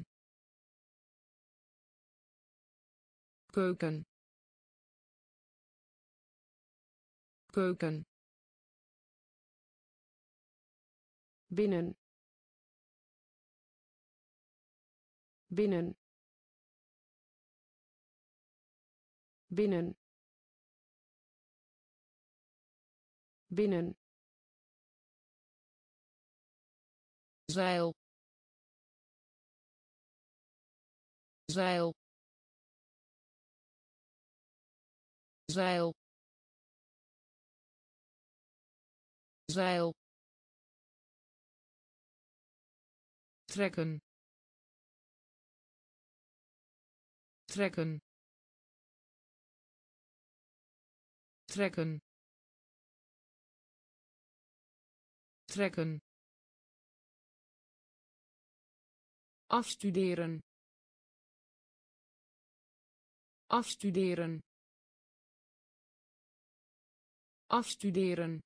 keuken keuken binnen binnen binnen binnen zeil zeil zeil zeil trekken trekken trekken trekken afstuderen afstuderen afstuderen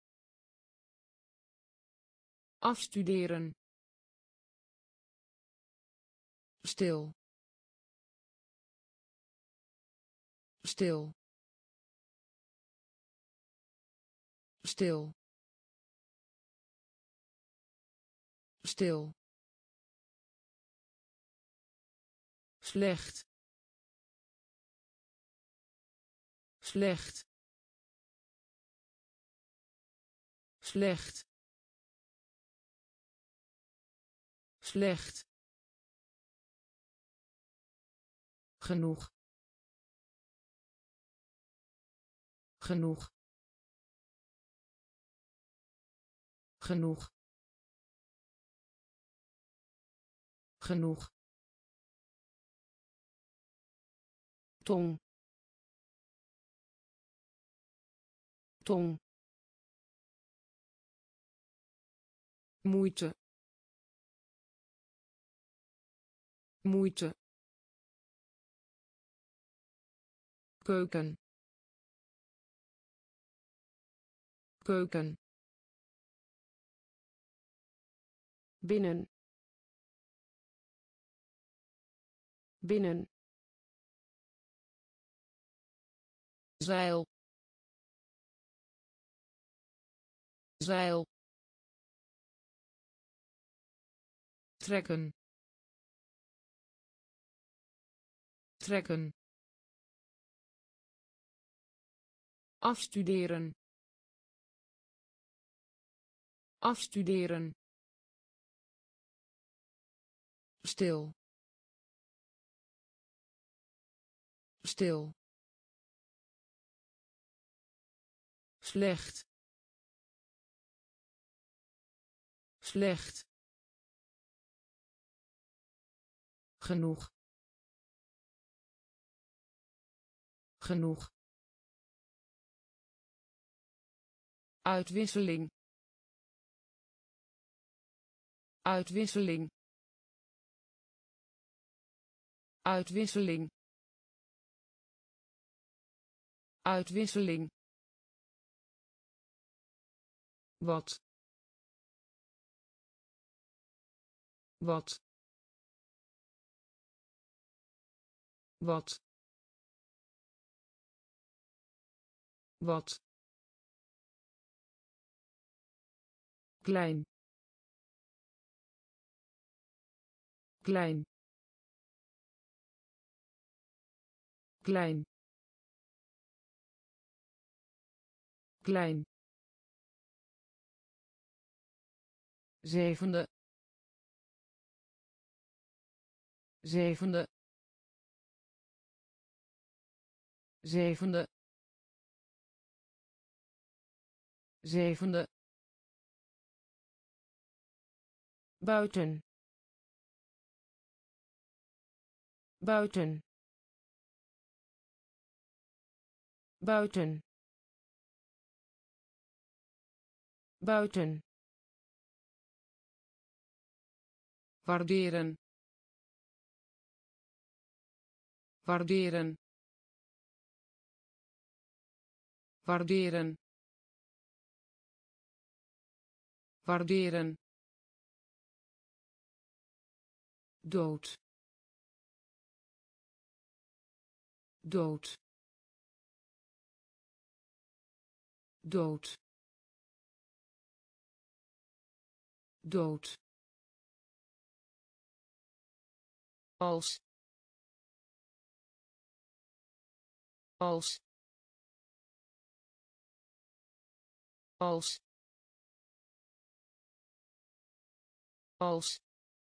afstuderen stil stil stil stil slecht slecht slecht slecht genoeg genoeg genoeg genoeg tong tong moeite moeite keuken keuken binnen binnen zeil zeil trekken trekken afstuderen afstuderen stil stil slecht slecht genoeg genoeg uitwisseling uitwisseling uitwisseling uitwisseling wat wat wat wat klein klein klein klein zevende zevende zevende zevende, buiten, buiten, buiten, buiten, waarderen, waarderen, waarderen, waarderen, dood, dood, dood, dood, als, als, als, als,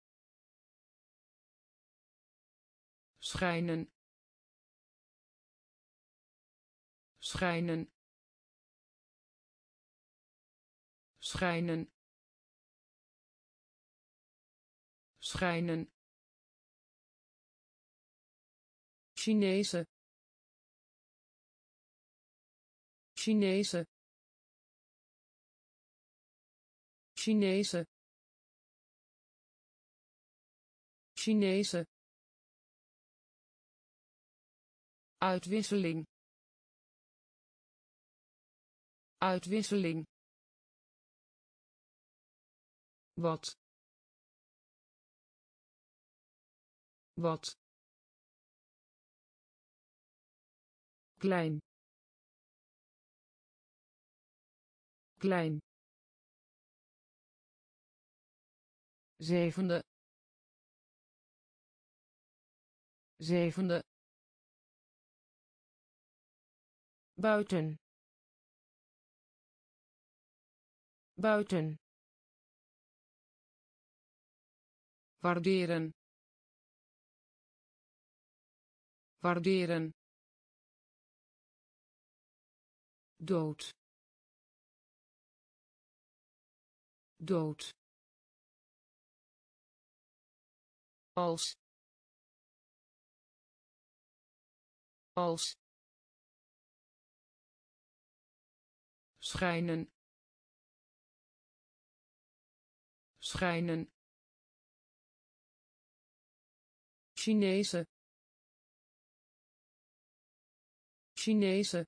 schijnen, schijnen, schijnen, schijnen, Chinese, Chinese, Chinese, Chinese, uitwisseling, uitwisseling, wat, wat, klein, klein, zevende, zevende, buiten, buiten, waarderen, waarderen, dood, dood, als, als, schijnen, schijnen, Chinese, Chinese,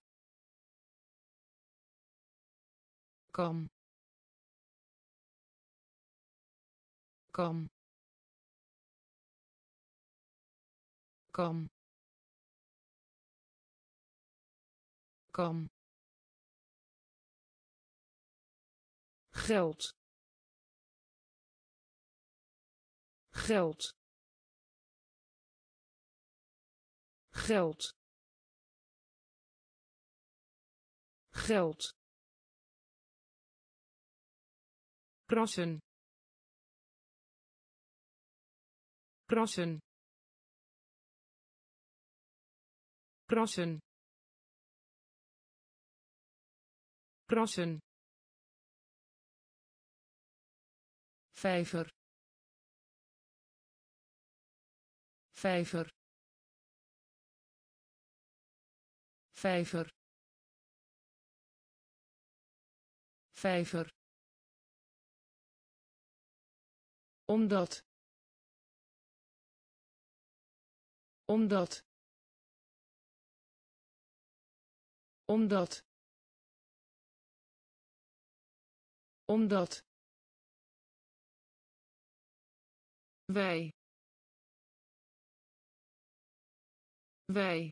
kam, kam, kam, kam, geld, geld, geld, geld, krassen, krassen, krassen, krassen, vijver, vijver, vijver, vijver, omdat, omdat, omdat, omdat, wij, wij,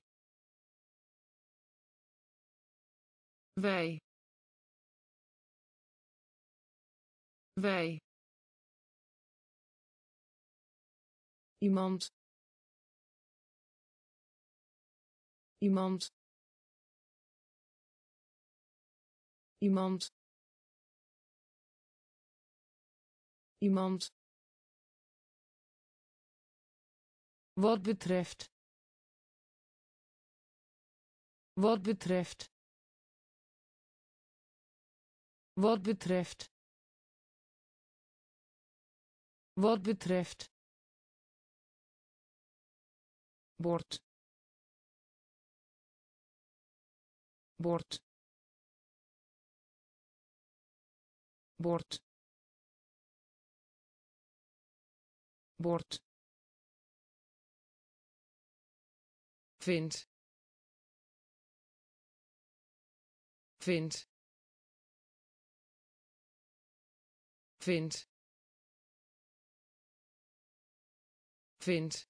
wij, wij, iemand, iemand, iemand, iemand, wat betreft, wat betreft, Wat betreft. Wat betreft. Bord. Bord. Bord. Bord. Vind. Vind. Vind. Vind.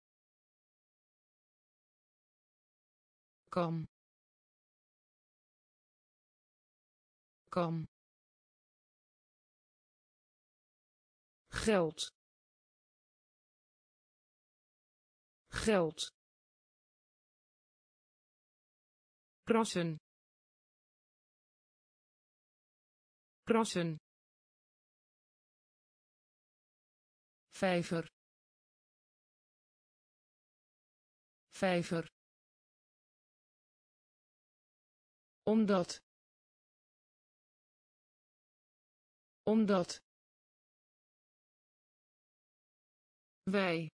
Kam. Kam. Geld. Geld. Krassen. Krassen. Vijver. Vijver. Omdat. Omdat. Wij.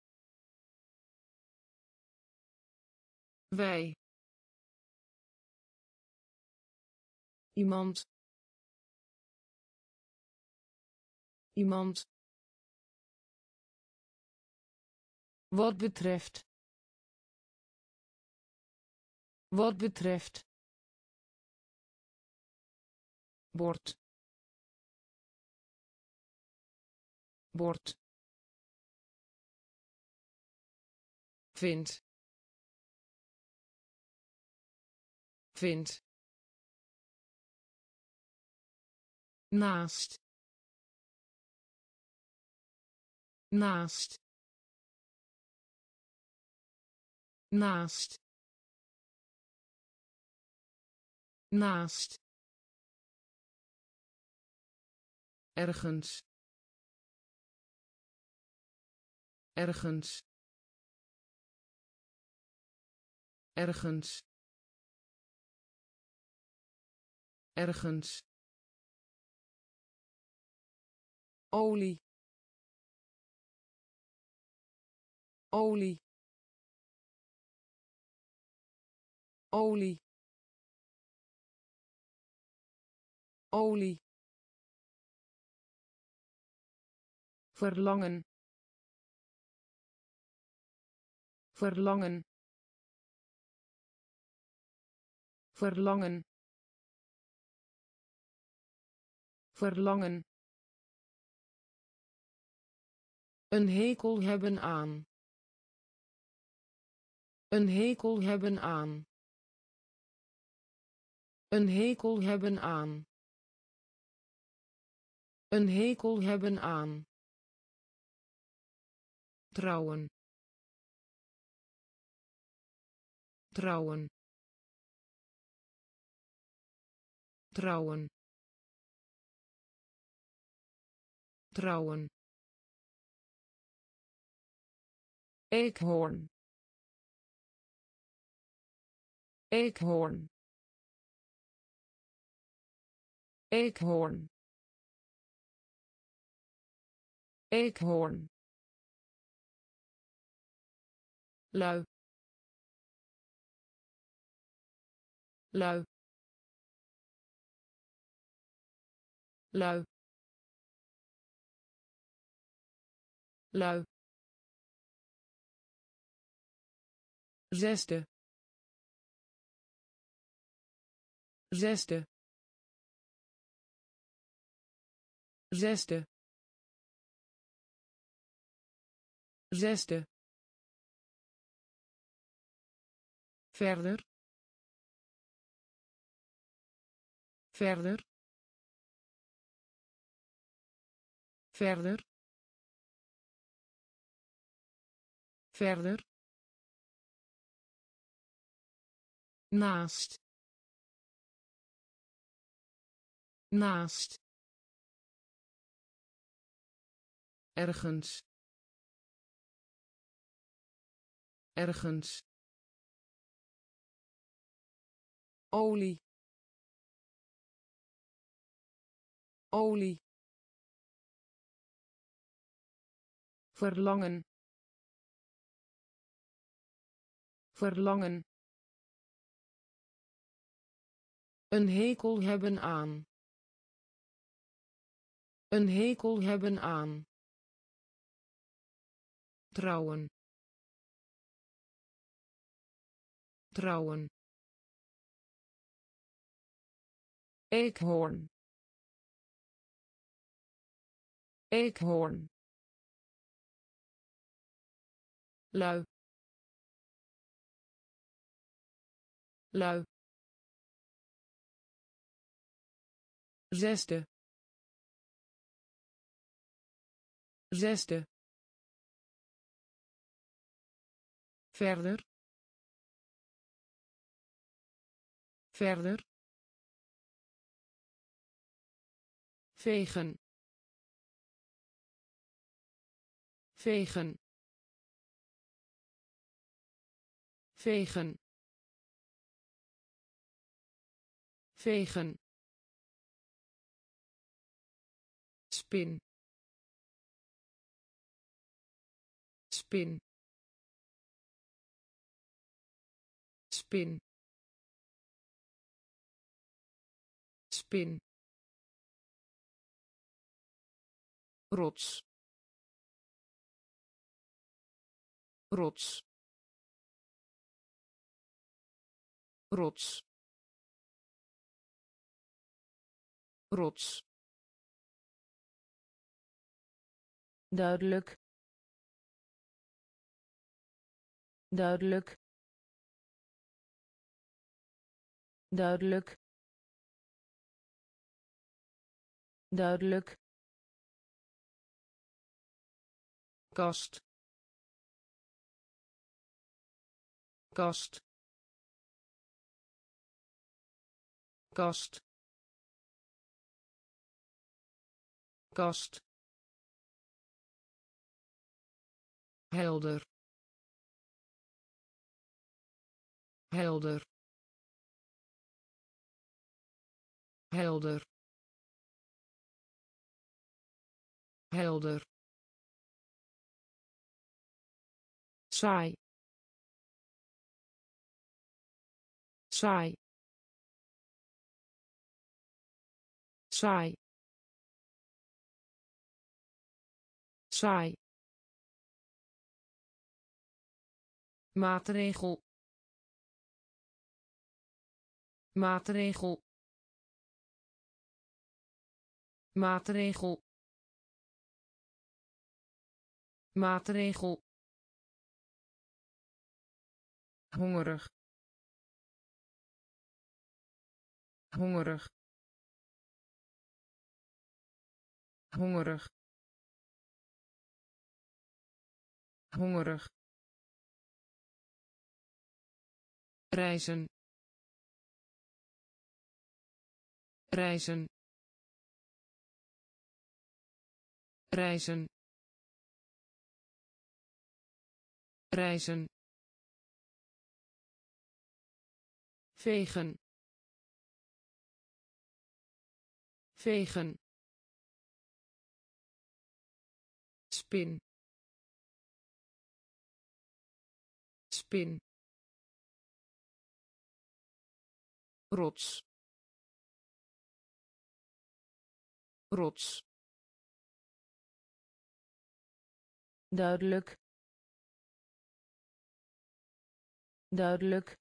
Wij. Iemand. Iemand. Wat betreft. Wat betreft. Bord. Bord. Vind. Vind. Naast. Naast. Naast. Naast. Ergens. Ergens. Ergens. Ergens. Olie. Olie. Olie. Olie. Verlangen. Verlangen. Verlangen. Verlangen. Een hekel hebben aan. Een hekel hebben aan. Een hekel hebben aan. Een hekel hebben aan. Trouwen. Trouwen. Trouwen. Trouwen. Eekhoorn. Eekhoorn. Eekhoorn. Eekhoorn. Lui. Lui. Lui. Lui. Zesde. Zesde. Zesde. Zesde. Verder. Verder. Verder. Verder. Naast. Naast. Ergens. Ergens. Olie. olie, verlangen, verlangen, een hekel hebben aan, een hekel hebben aan, trouwen, trouwen, eekhoorn, eekhoorn, lui, lui, zesde, zesde, verder, verder, vegen, vegen, vegen, vegen, spin, spin, spin, spin, rots, rots, rots, rots, duidelijk, duidelijk, duidelijk, duidelijk, kast, kast, kast, kast, helder, helder, helder, helder, saai, saai, saai, saai, maatregel, maatregel, maatregel, maatregel, hongerig, hongerig, hongerig, hongerig, reizen, reizen, reizen, reizen, vegen, vegen, spin, spin, rots, rots, duidelijk, duidelijk,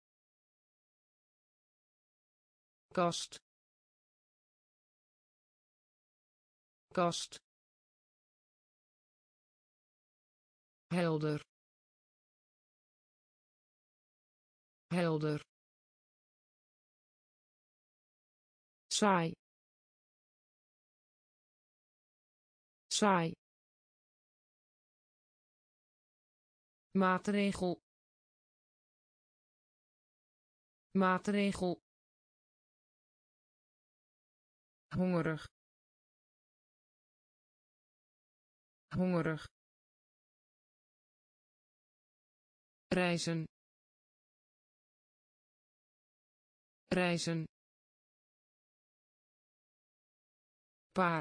kast, kast, helder, helder, saai, saai, maatregel, maatregel, hongerig, hongerig, reizen, reizen, paar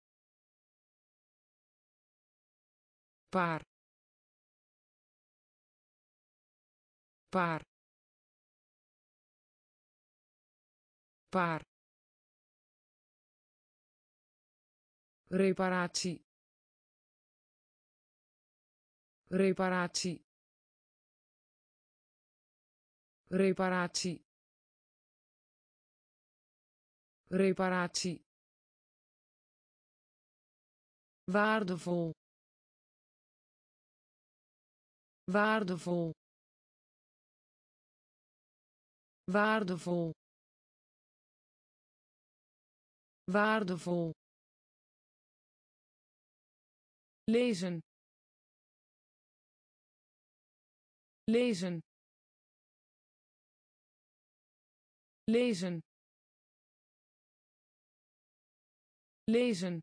paar paar paar reparatie reparatie reparatie reparatie waardevol waardevol waardevol waardevol lezen lezen lezen lezen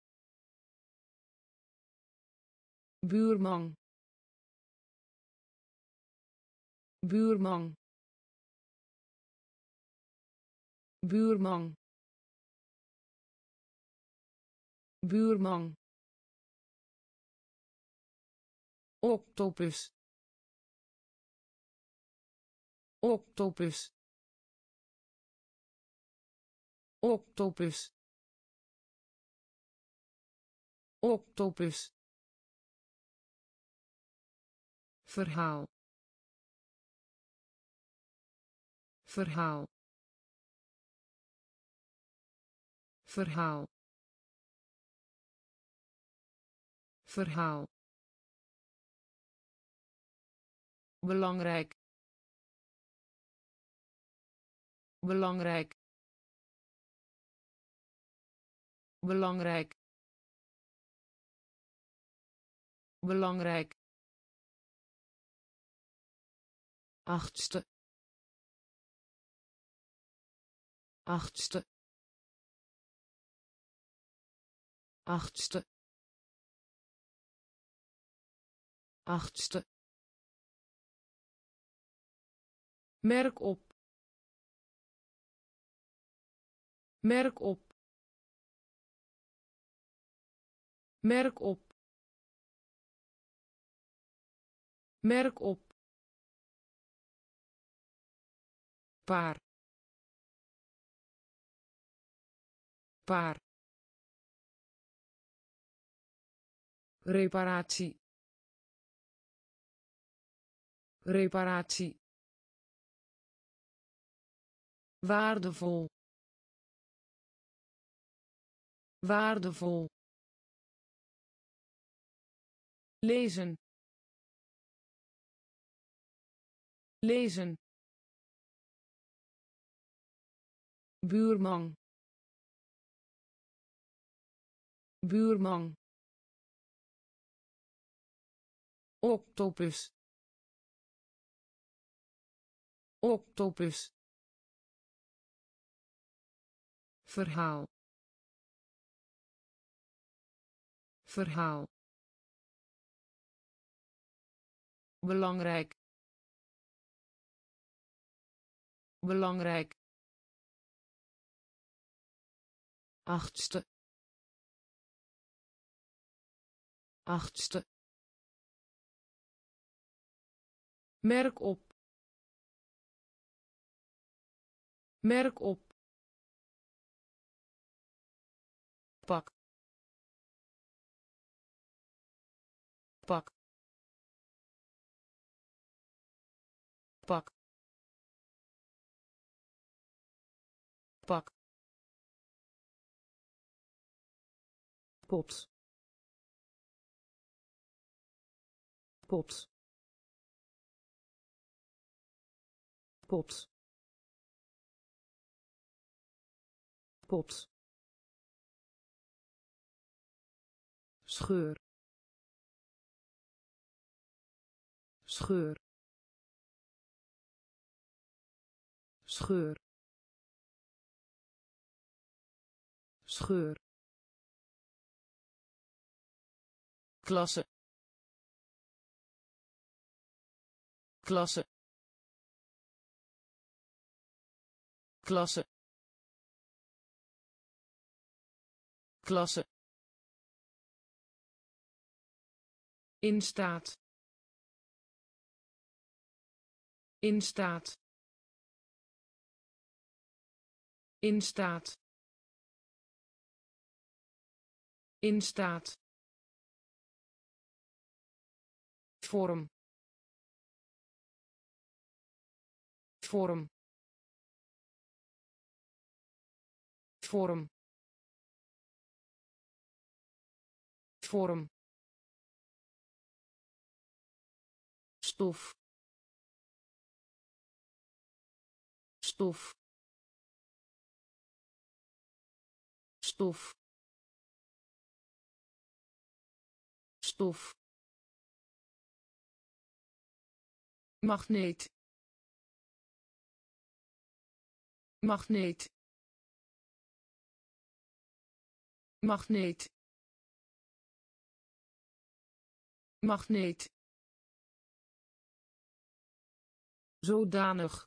buurman buurman buurman buurman octopus octopus octopus octopus verhaal verhaal verhaal verhaal belangrijk belangrijk belangrijk belangrijk achtste achtste achtste achtste merk op merk op merk op merk op paar paar reparatie reparatie waardevol waardevol lezen lezen buurman buurman octopus octopus verhaal verhaal belangrijk belangrijk achtste achtste merk op merk op pak pak pak pak pot pot pot pot scheur scheur scheur scheur klasse klasse klasse klasse, in staat, in staat, in staat, in staat, vorm, vorm, vorm, vorm, stof, stof, stof, stof, magneet, magneet, magneet, magneet, zodanig,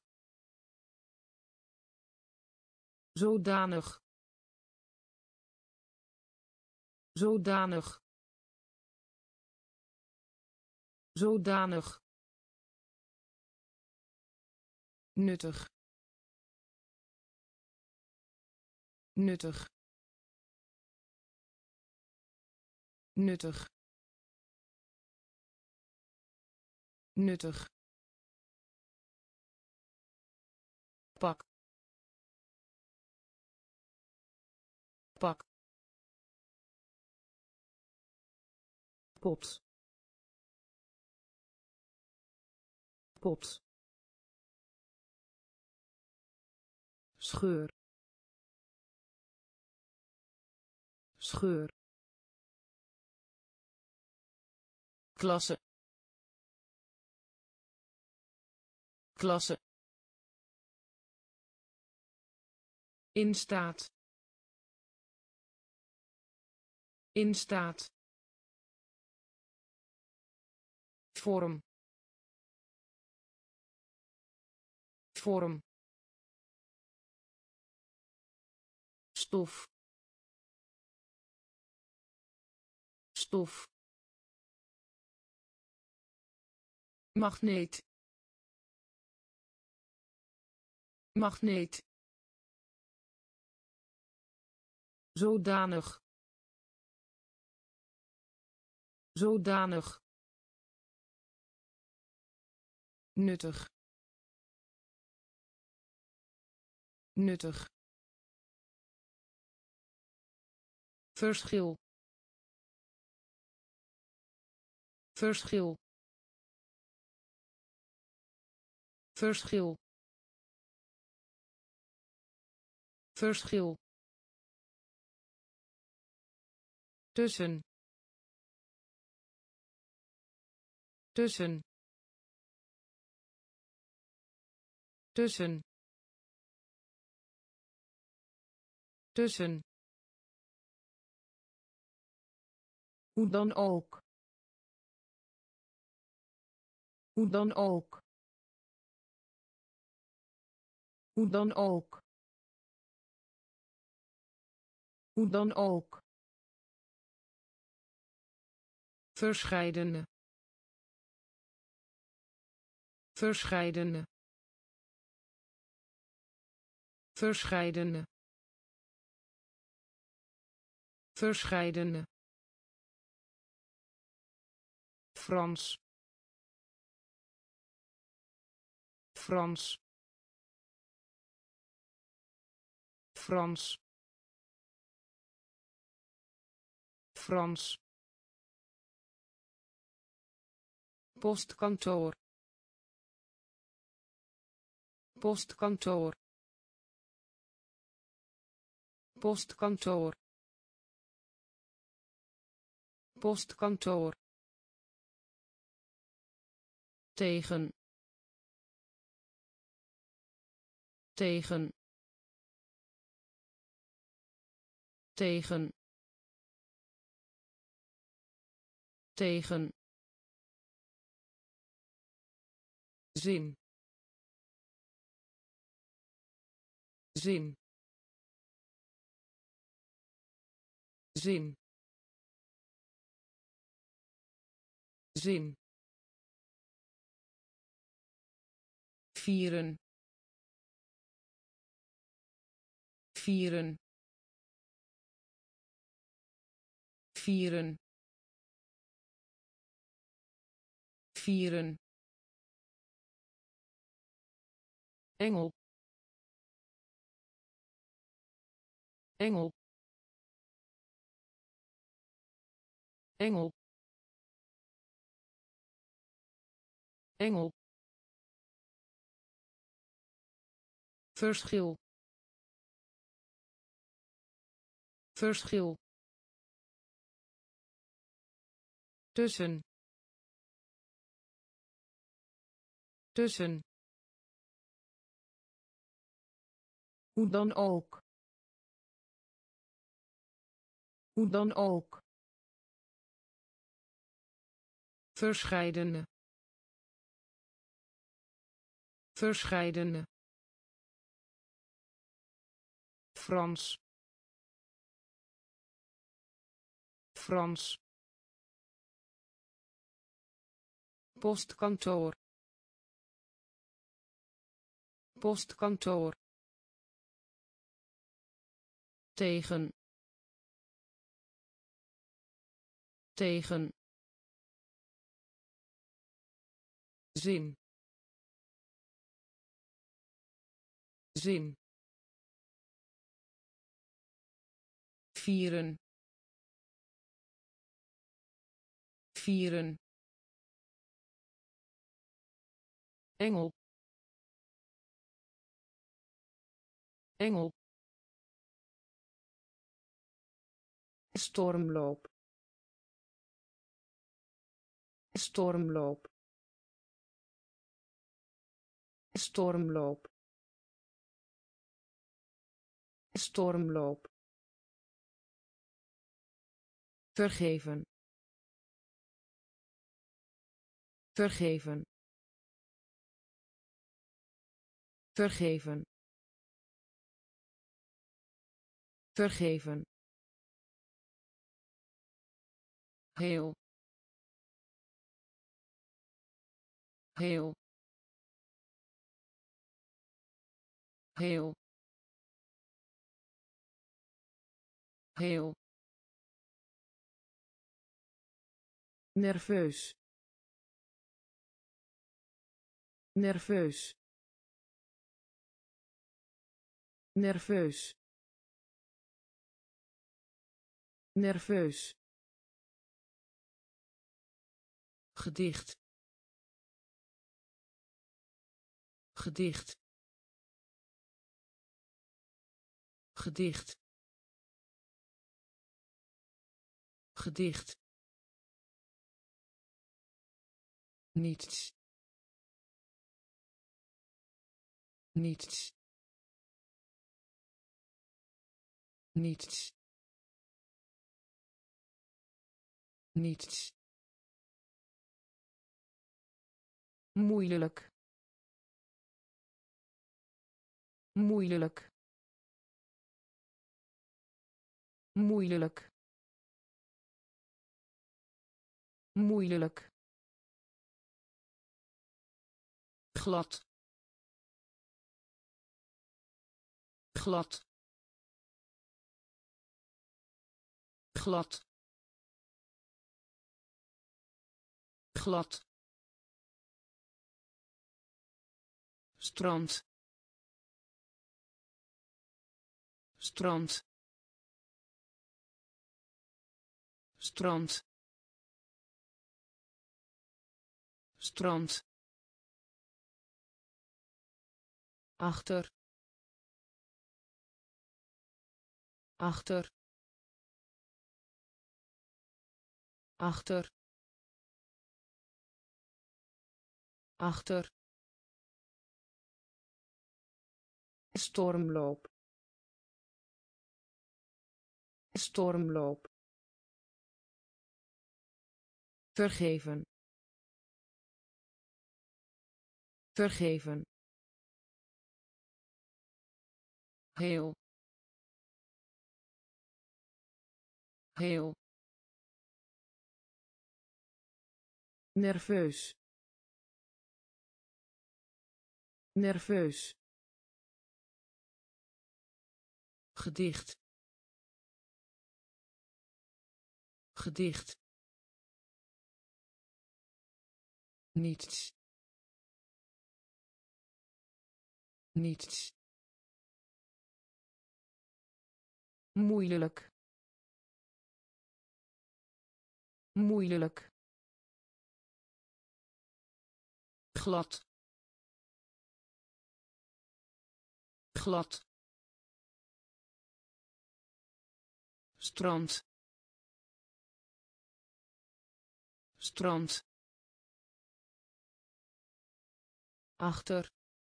zodanig, zodanig, zodanig, nuttig, nuttig, nuttig, nuttig, pak, pak, pot, pot, scheur, scheur, klasse, klasse, in staat, in staat, vorm, vorm, stof, stof, magneet, magneet, zodanig, zodanig, nuttig, nuttig, verschil, verschil, verschil, verschil, tussen, tussen, tussen, tussen, hoe dan ook, hoe dan ook, hoe dan ook, hoe dan ook, verscheidene, verscheidene, verscheidene, verscheidene, Frans, Frans, Frans, Frans, postkantoor, postkantoor, postkantoor, postkantoor, tegen, tegen, tegen, tegen, zin, zin, zin, zin, vieren, vieren, vieren, vieren, engel, engel, engel, engel, verschil, verschil, tussen, tussen, hoe dan ook, hoe dan ook, verscheidene, verscheidene, Frans, Frans, postkantoor, postkantoor, tegen, tegen, zin, zin, vieren, vieren, engel, engel, stormloop, stormloop, stormloop, stormloop, vergeven, vergeven, vergeven, vergeven, heel, heel, heel, heel, nerveus, nerveus, nerveus, nerveus, gedicht, gedicht, gedicht, gedicht, niets, niets, niets, niets, moeilijk, moeilijk, moeilijk, moeilijk, glad, glad, glad, glad, strand, strand, strand, strand, achter, achter, achter, achter, stormloop, stormloop, vergeven, vergeven, heel, geheel, nerveus, nerveus, gedicht, gedicht, niets, niets, moeilijk, moeilijk, glad, glad, strand, strand, achter,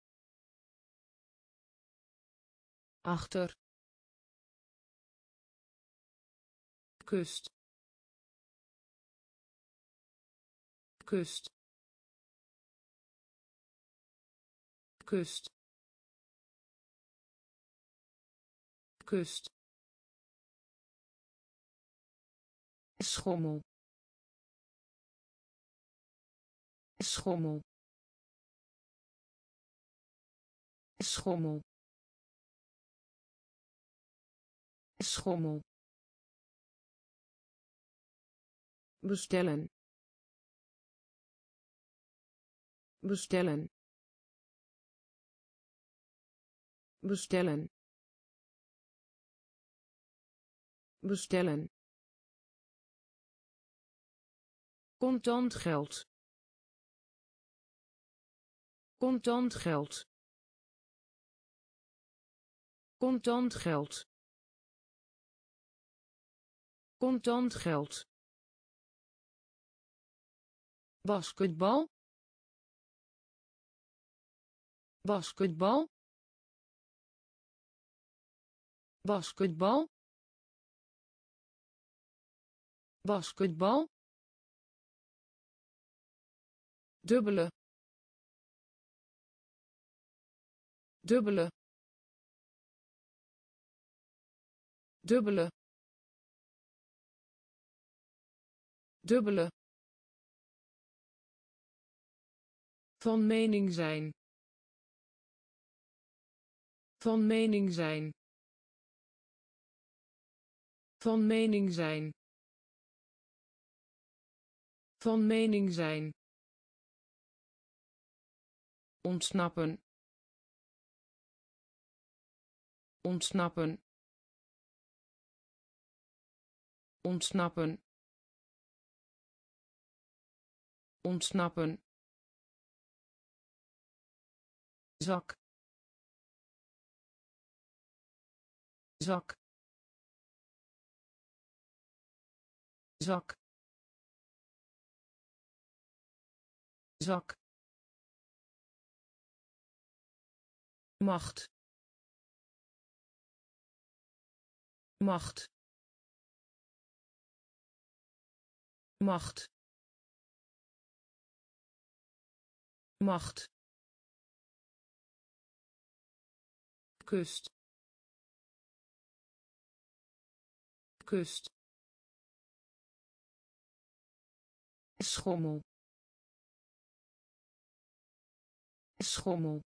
achter, kust, kust, kust, kust, schommel, schommel, schommel, schommel, bestellen, bestellen, bestellen, bestellen, contant geld, contant geld, contant geld, contant geld, basketbal, basketbal, basketbal, basketbal, dubbele, dubbele, dubbele, dubbele, van mening zijn, van mening zijn, van mening zijn, van mening zijn, ontsnappen, ontsnappen, ontsnappen, ontsnappen, zak, zak, zak, zak, macht, macht, macht, macht, kust, kust, schommel, schommel,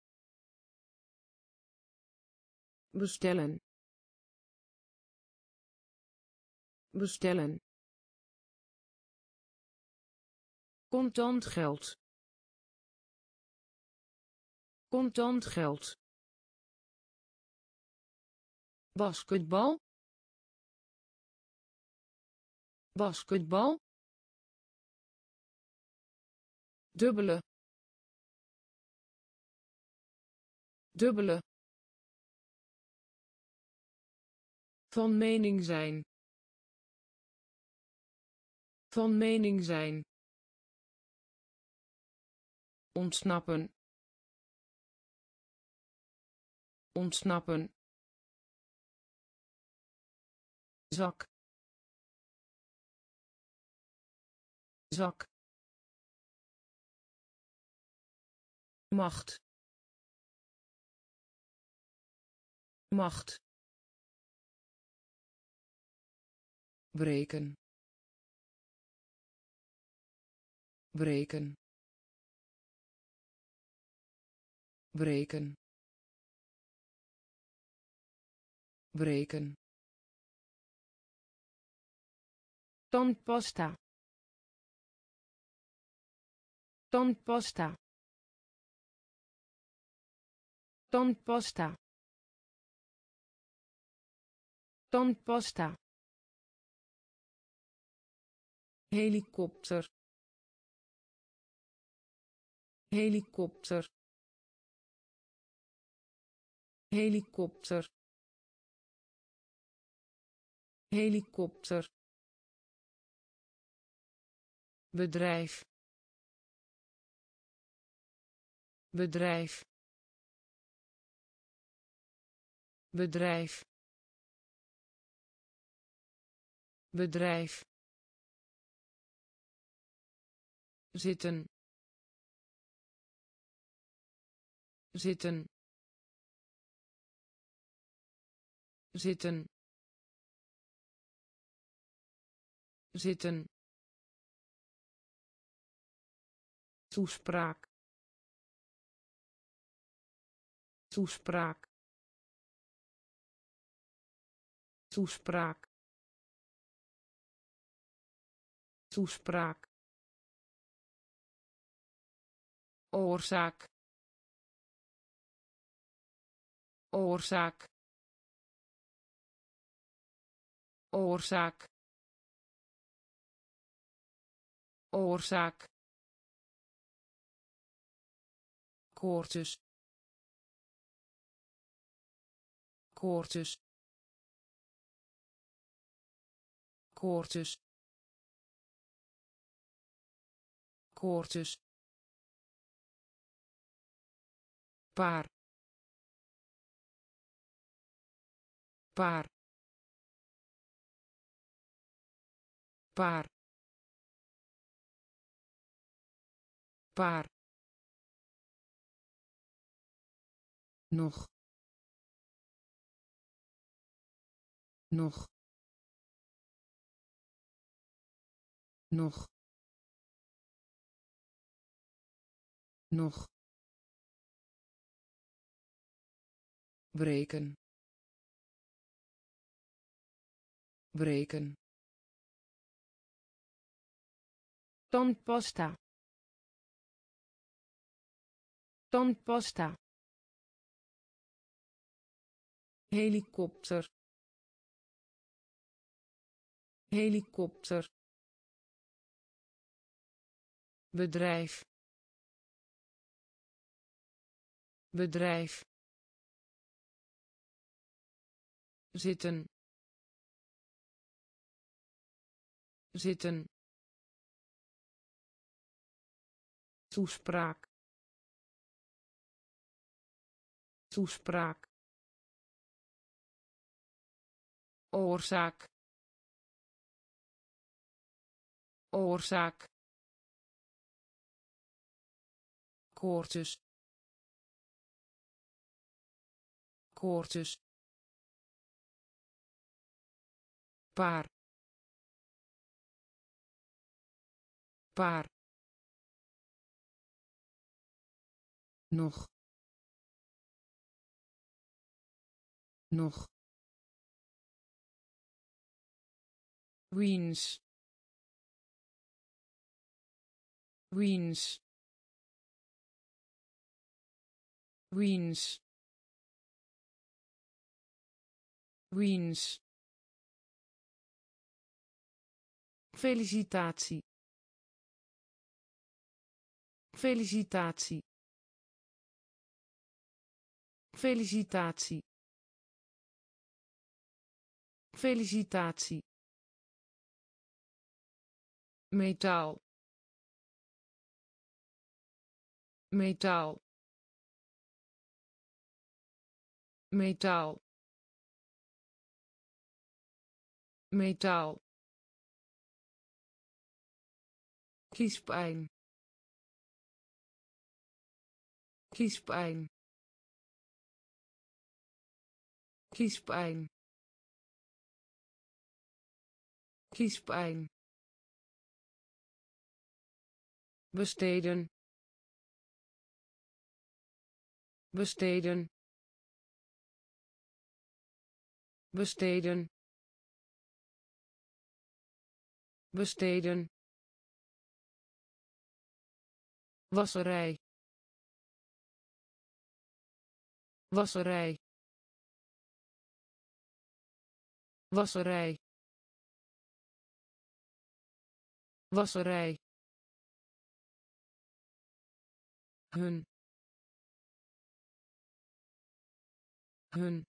bestellen, bestellen, contant geld, contant geld, basketbal, basketbal, dubbele, dubbele, van mening zijn, van mening zijn, ontsnappen, ontsnappen, zak, zak, macht, macht, breken breken breken breken tandpasta tandpasta tandpasta tandpasta helikopter helikopter helikopter helikopter bedrijf bedrijf bedrijf bedrijf zitten zitten zitten zitten toespraak toespraak toespraak toespraak oorzaak oorzaak oorzaak oorzaak koortjes koortjes koortjes koortjes paar paar paar paar nog nog nog nog breken breken tandpasta tandpasta helikopter helikopter bedrijf bedrijf zitten zitten toespraak toespraak oorzaak oorzaak koortjes koortjes paar paar nog nog wiens wiens wiens wiens felicitatie felicitatie felicitatie felicitatie metaal metaal metaal metaal kiespijn kiespijn kiespijn kiespijn, besteden, besteden, besteden, besteden, wasserij, wasserij, wasserij, wasserij, hun, hun,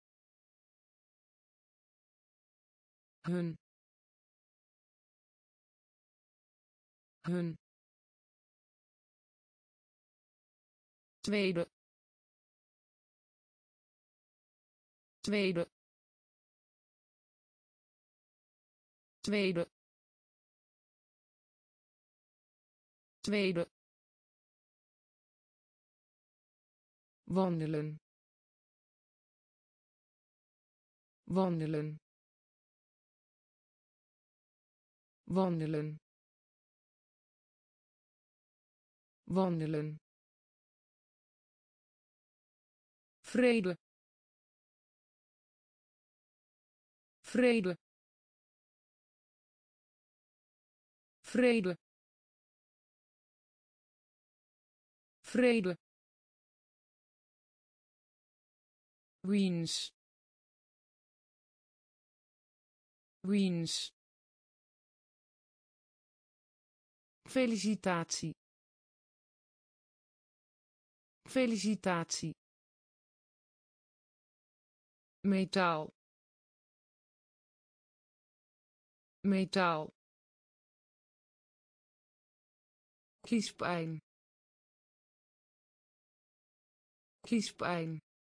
hun, hun, tweede, tweede, tweede, tweede, wandelen, wandelen, wandelen, wandelen, vrede, vrede, vrede, vrede, wiens, wiens, felicitatie, felicitatie, metaal, metaal, kiespijn, kiespijn,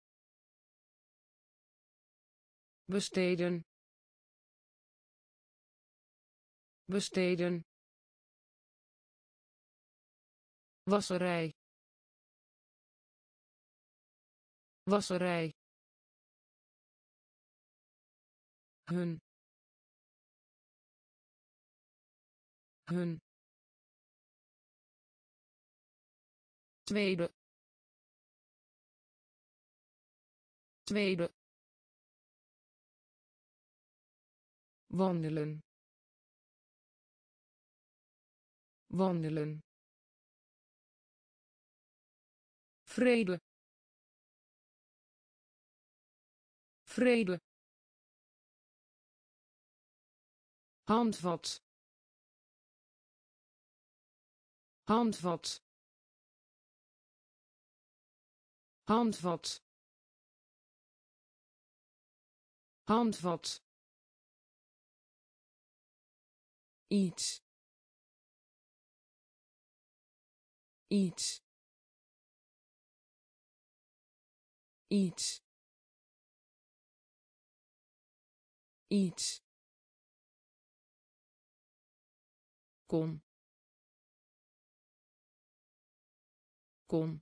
besteden, besteden, wasserij, wasserij, hun, hun, tweede, tweede, wandelen, wandelen, vrede, vrede, handvat, handvat, handvat, handvat, iets, iets, iets, iets, kom, kom,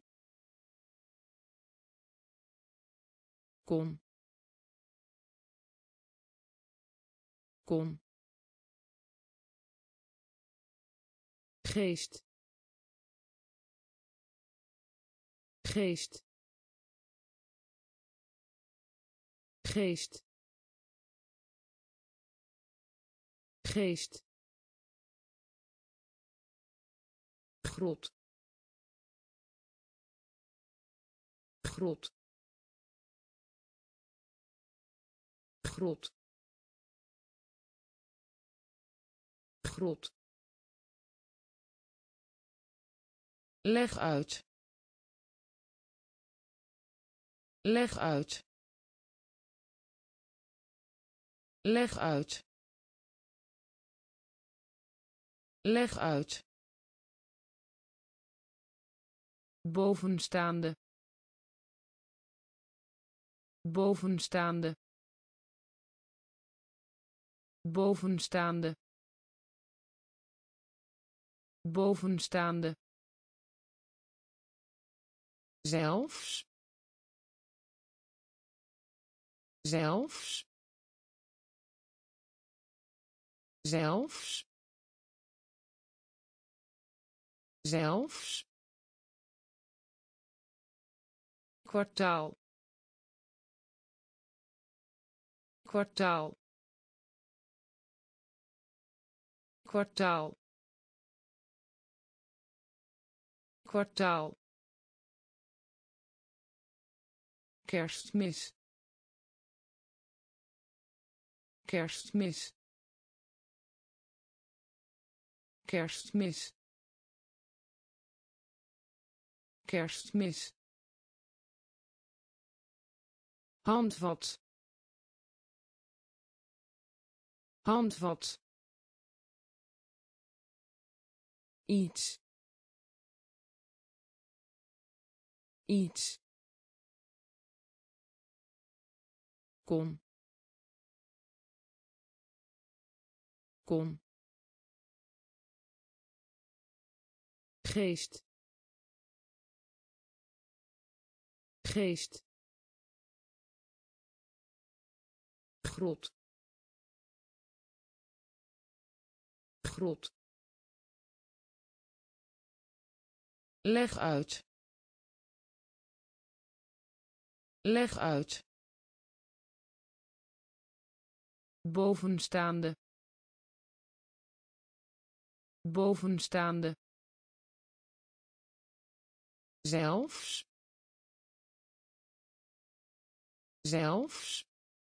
kom, kom, geest, geest, geest, geest, grot, grot, grot, grot, leg uit, leg uit, leg uit, leg uit, bovenstaande, bovenstaande, bovenstaande, bovenstaande, zelfs, zelfs, zelfs zelfs kwartaal kwartaal kwartaal kwartaal kerstmis kerstmis kerstmis kerstmis handvat handvat iets iets kom kom geest geest grot grot leg uit leg uit bovenstaande bovenstaande zelfs zelfs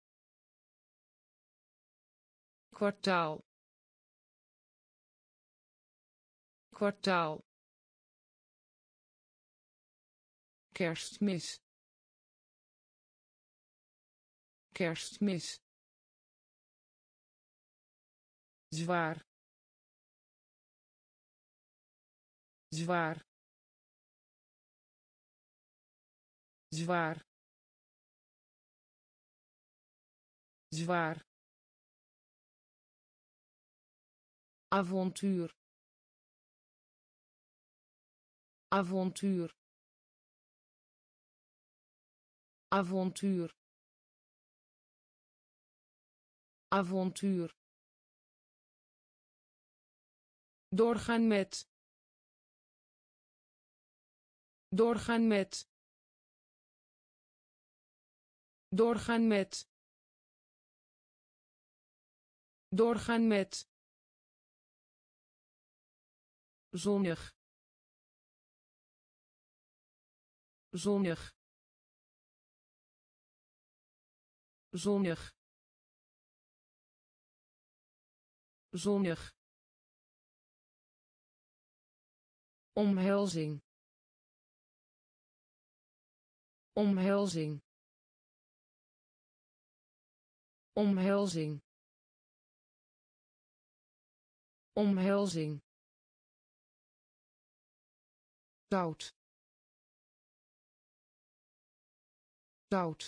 kwartaal kwartaal kerstmis kerstmis zwaar zwaar zwaar zwaar avontuur avontuur avontuur avontuur doorgaan met doorgaan met doorgaan met doorgaan met zonnig zonnig zonnig zonnig omhelzing omhelzing omhelzing omhelzing zout zout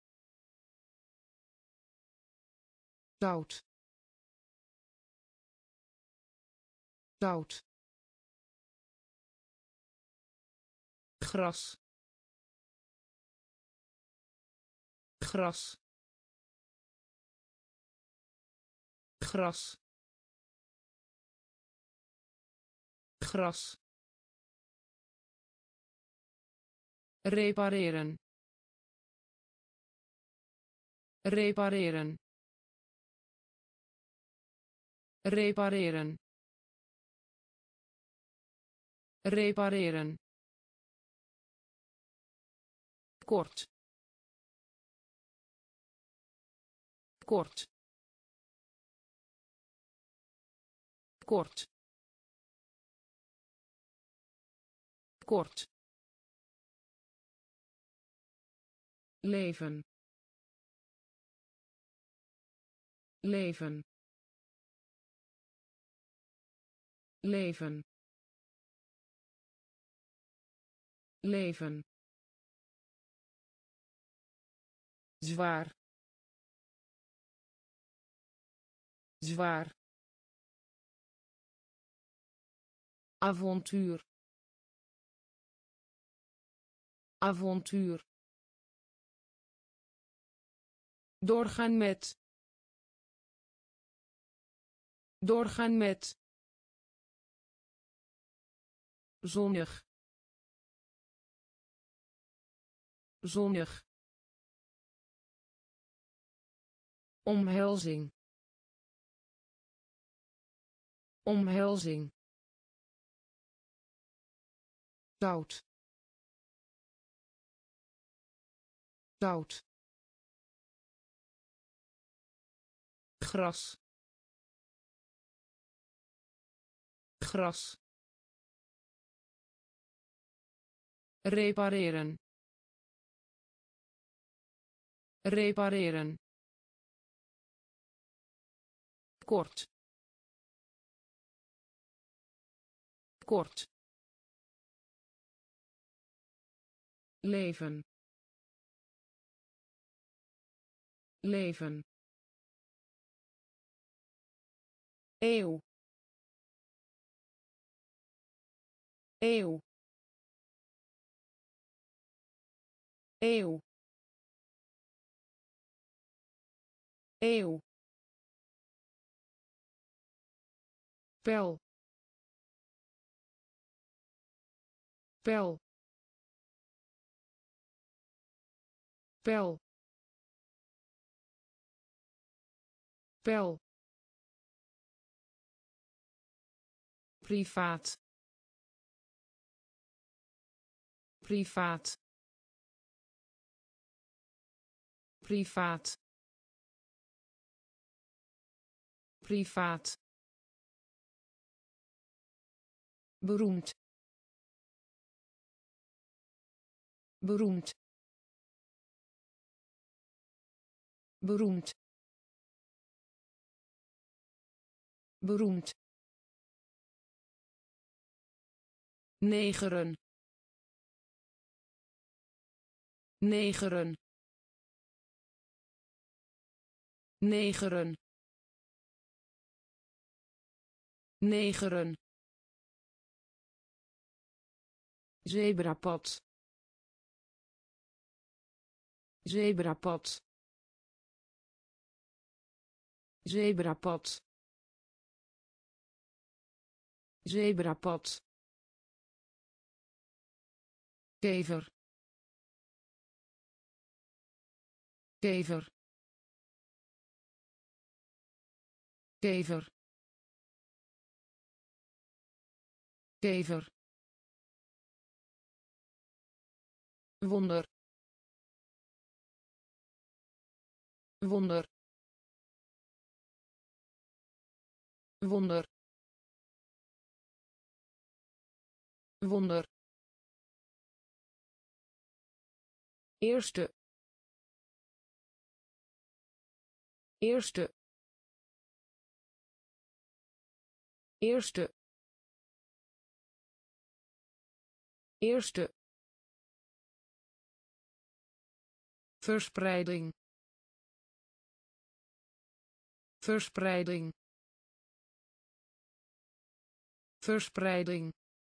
zout zout gras gras gras gras repareren repareren repareren repareren kort kort kort kort leven leven leven leven zwaar zwaar avontuur avontuur doorgaan met Doorgaan met. Zonnig. Zonnig. Omhelzing. Omhelzing. zout zout Gras. Gras. Repareren. Repareren. Kort. Kort. Leven. Leven. Eeuw. Eeuw. Eeuw. Eeuw. Pel. Pel. Pel. Pel. Privaat. Privaat. Privaat. Privaat. Beroemd. Beroemd. Beroemd. Beroemd. Negeren. Negeren. Negeren. Negeren. Zebrapad. Zebrapad. Zebrapad. Zebrapad. Kever. Kever. Kever. Kever. Wonder. Wonder. Wonder. Wonder. Eerste. Eerste. Eerste. Eerste. Verspreiding. Verspreiding. Verspreiding.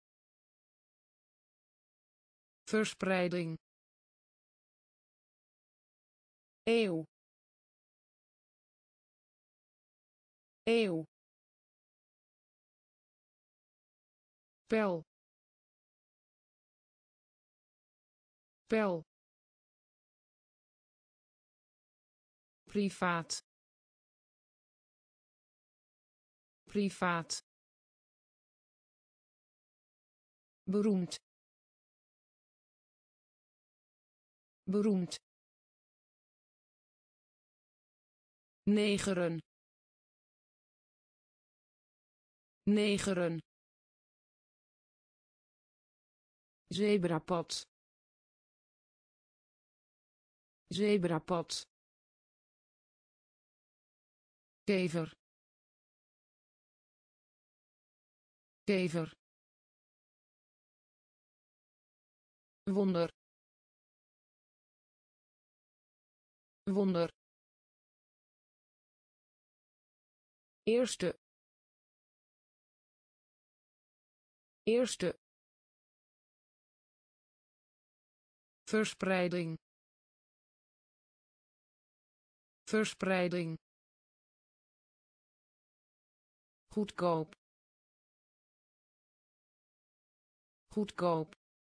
Verspreiding. Eeuw. Eeuw. Pel. Pel. Privaat. Privaat. Beroemd. Beroemd. Negeren. Negeren. Zebrapad. Zebrapad. Kever. Kever. Wonder. Wonder. Eerste. Eerste. Verspreiding. Verspreiding. goedkoop goedkoop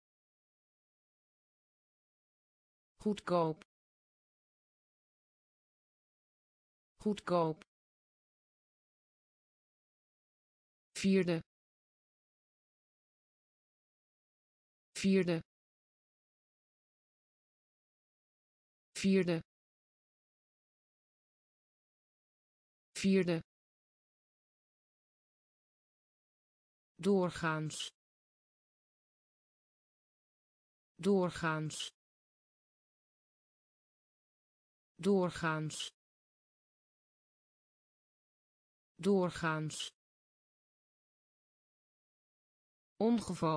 goedkoop goedkoop vierde vierde vierde vierde doorgaans doorgaans doorgaans doorgaans ongeval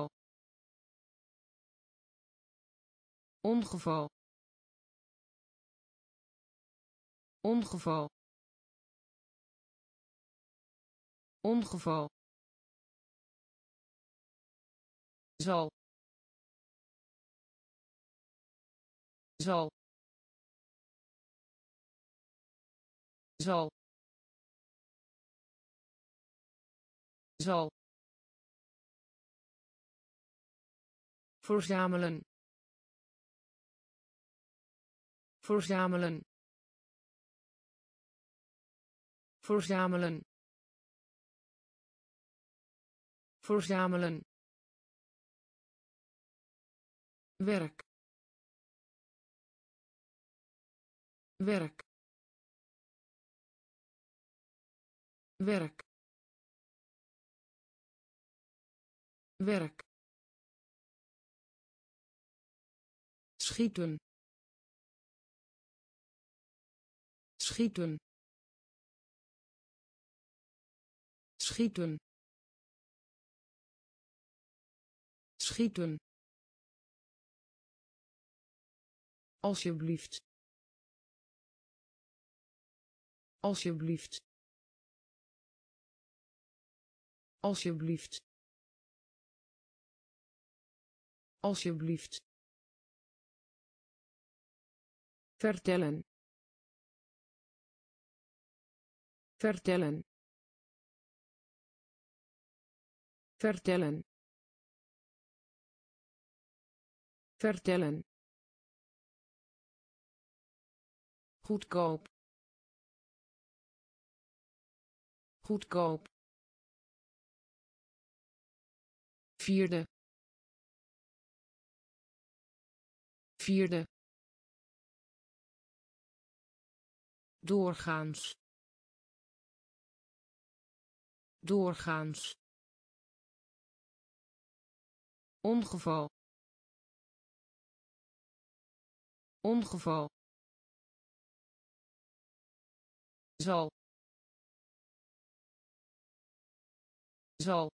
ongeval ongeval ongeval zal zal zal zal verzamelen verzamelen verzamelen verzamelen werk werk werk werk schieten schieten schieten schieten alsjeblieft alsjeblieft alsjeblieft alsjeblieft vertellen vertellen vertellen vertellen goedkoop goedkoop vierde vierde doorgaans doorgaans ongeval ongeval zal zal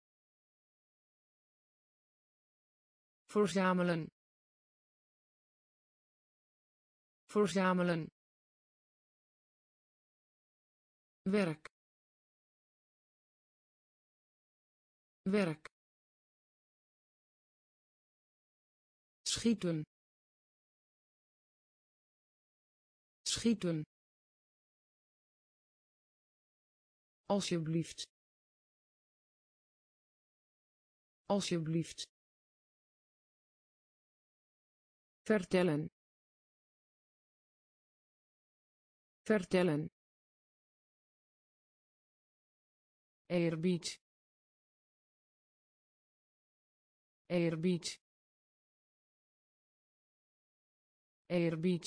verzamelen verzamelen werk werk schieten schieten alsjeblieft alsjeblieft vertellen vertellen eerbied eerbied eerbied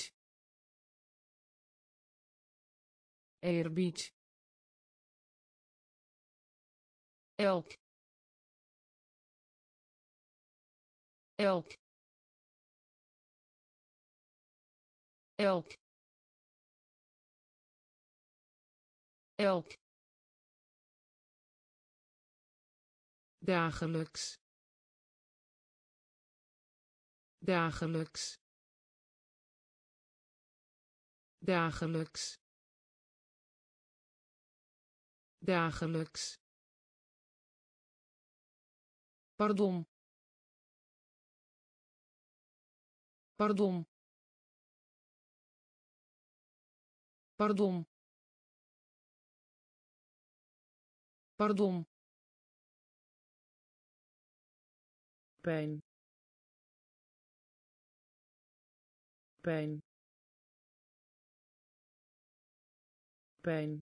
eerbied elk elk elk elk dagelijks dagelijks dagelijks dagelijks pardon pardon pardon Pardon. Pijn. Pijn. Pijn.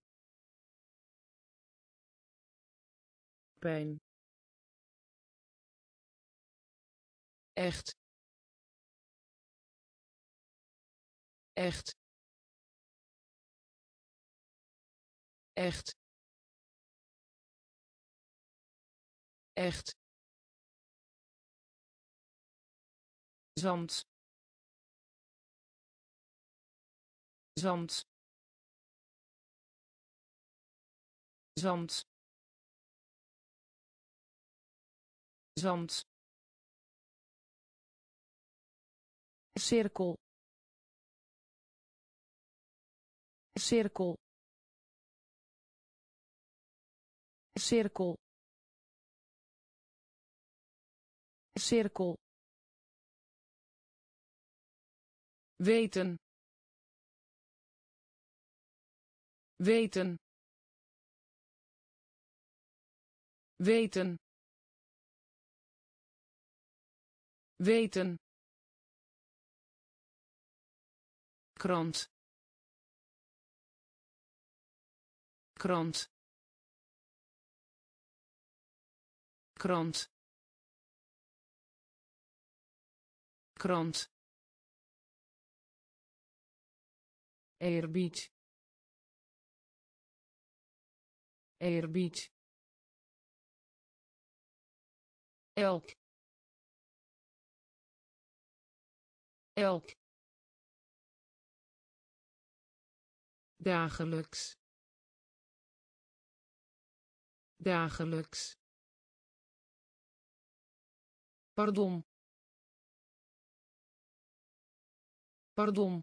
Pijn. Echt. Echt. Echt. Echt. Zand. Zand. Zand. Zand. Cirkel. Cirkel. Cirkel. Cirkel. Weten. Weten. Weten. Weten. Krant. Krant. Krant. Krant. Eerbied. Eerbied. Elk. Elk. Dagelijks. Dagelijks. Pardon. Pardon.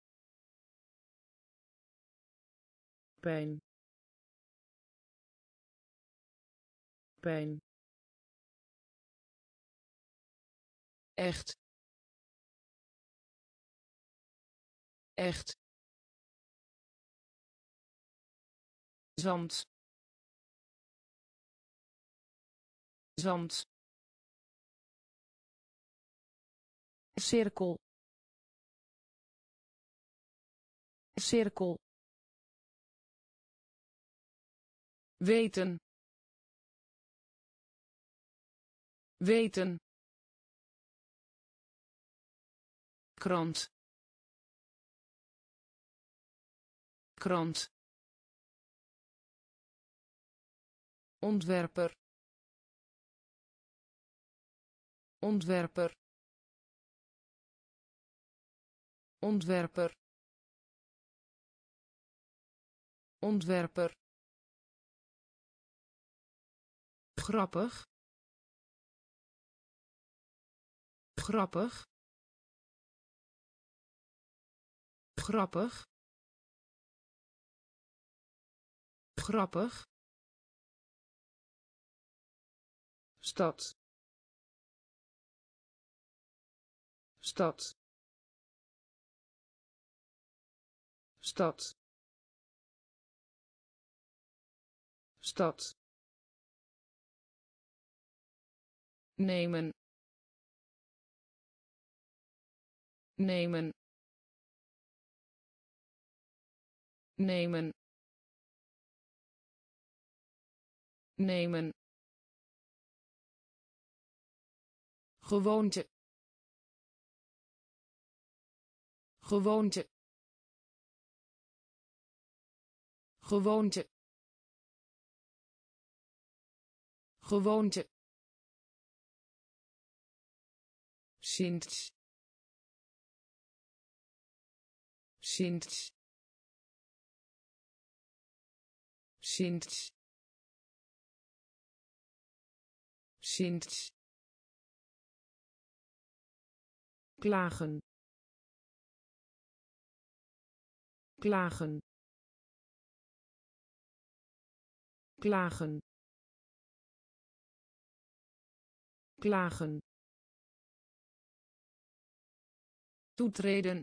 Pijn. Pijn. Echt. Echt. Zand. Zand. Cirkel. Cirkel. Weten. Weten. Krant. Krant. Ontwerper. Ontwerper. Ontwerper. Ontwerper. Grappig. Grappig. Grappig. Grappig. Stad. Stad. Stad. Stad. Nemen. Nemen. Nemen. Nemen. Gewoonte. Gewoonte. Gewoonte. Gewoonte. Sinds. Sinds. Sinds. Sinds. Klagen. Klagen. Klagen. Klagen. Toetreden.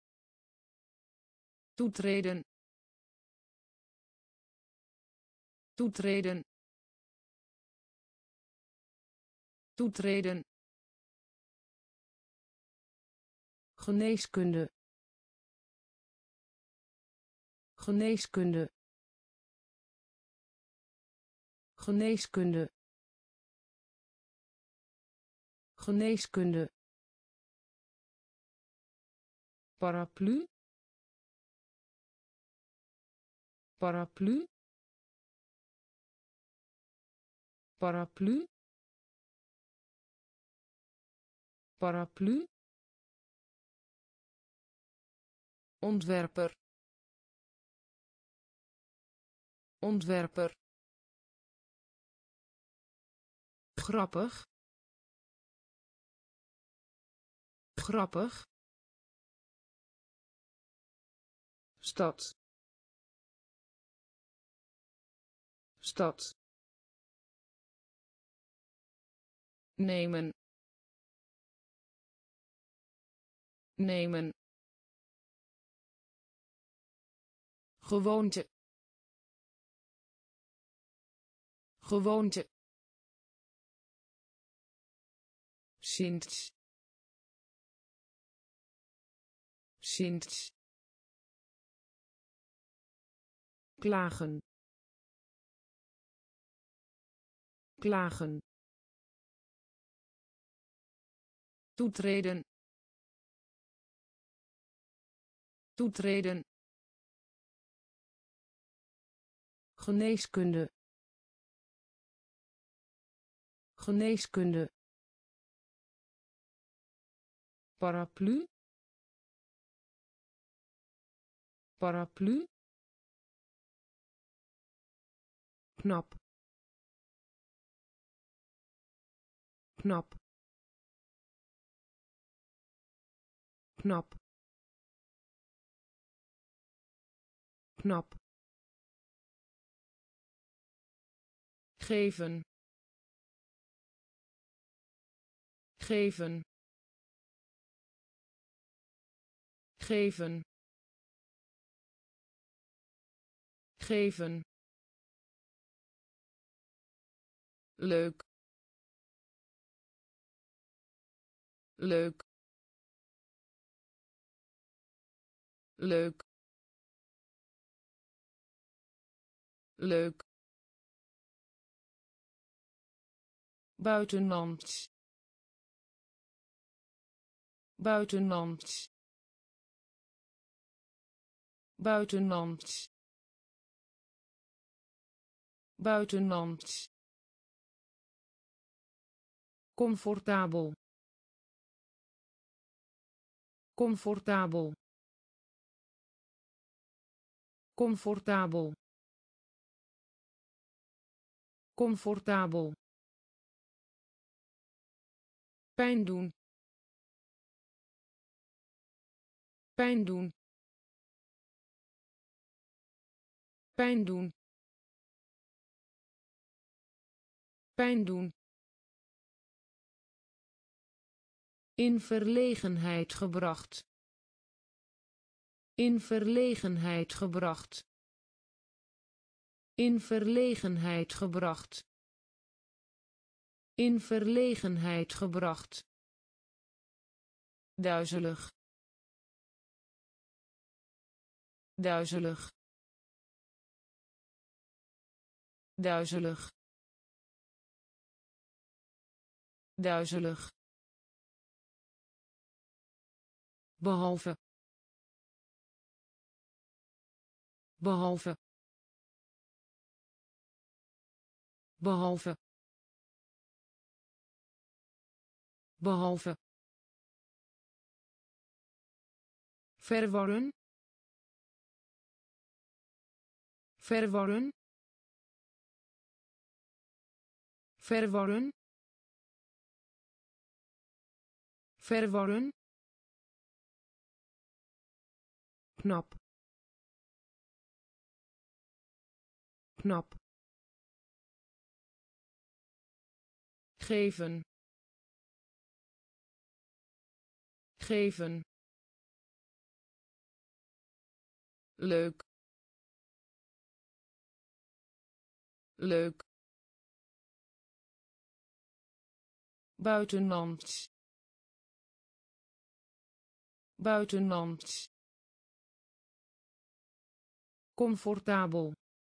Toetreden. toetreden, toetreden, geneeskunde, geneeskunde, geneeskunde, geneeskunde, paraplu, paraplu, paraplu, paraplu, ontwerper, ontwerper, grappig, grappig, stad, stad, nemen, nemen, gewoonte, gewoonte, sinds, sinds, klagen, klagen, toetreden, toetreden, geneeskunde, geneeskunde, paraplu, paraplu, knap, knap, knap, knap, geven, geven, geven, geven, leuk, leuk, leuk, leuk, buitenlands, buitenlands, buitenlands, buitenlands, comfortabel, comfortabel, comfortabel, comfortabel, pijn doen, pijn doen, pijn doen, pijn doen, in verlegenheid gebracht, in verlegenheid gebracht, in verlegenheid gebracht, in verlegenheid gebracht, duizelig, duizelig, duizelig, duizelig, behalve, behalve, behalve, behalve, verworren, verworren, verworren, verworren, knap, knap, geven, geven, leuk, leuk, buitenland, buitenland, comfortabel,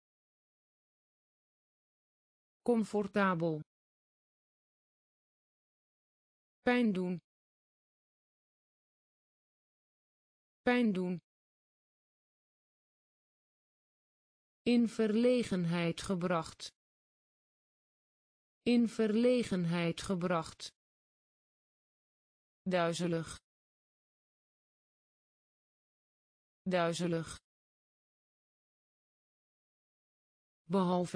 comfortabel, pijn doen, pijn doen, in verlegenheid gebracht, in verlegenheid gebracht, duizelig, duizelig, behalve,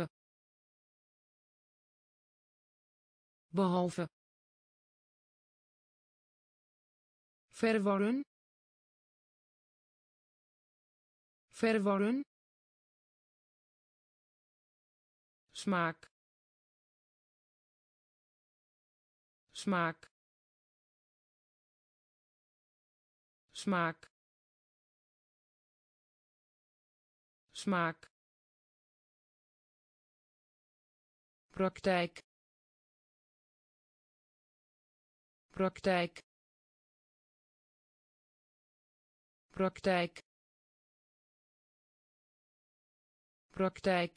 behalve, verwarren, verwarren, smaak, smaak, smaak, smaak, praktijk, praktijk, praktijk, praktijk,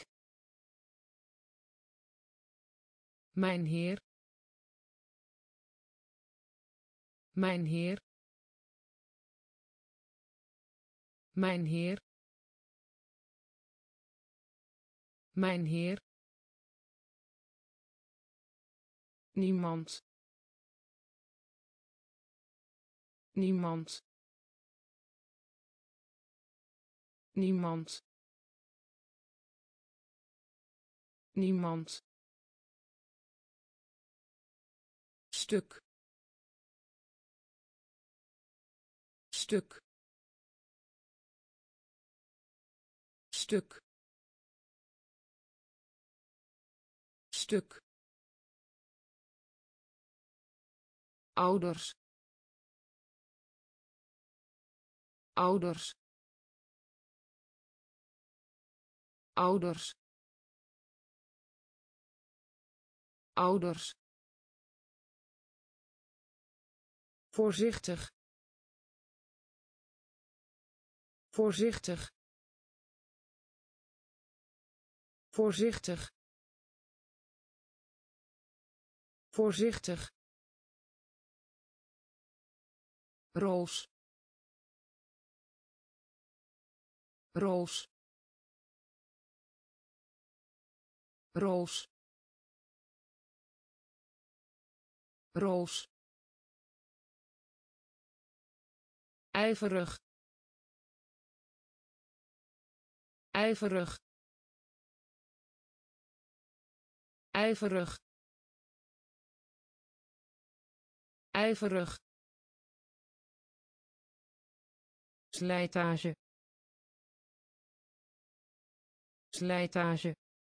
mijn heer, mijn heer, mijn heer, mijn heer, niemand, niemand, niemand, niemand, stuk, stuk, stuk, stuk, ouders, ouders, ouders, ouders, voorzichtig, voorzichtig, voorzichtig, voorzichtig, roos, roos, roos, roos, ijverig, ijverig, ijverig, ijverig, slijtage, slijtage,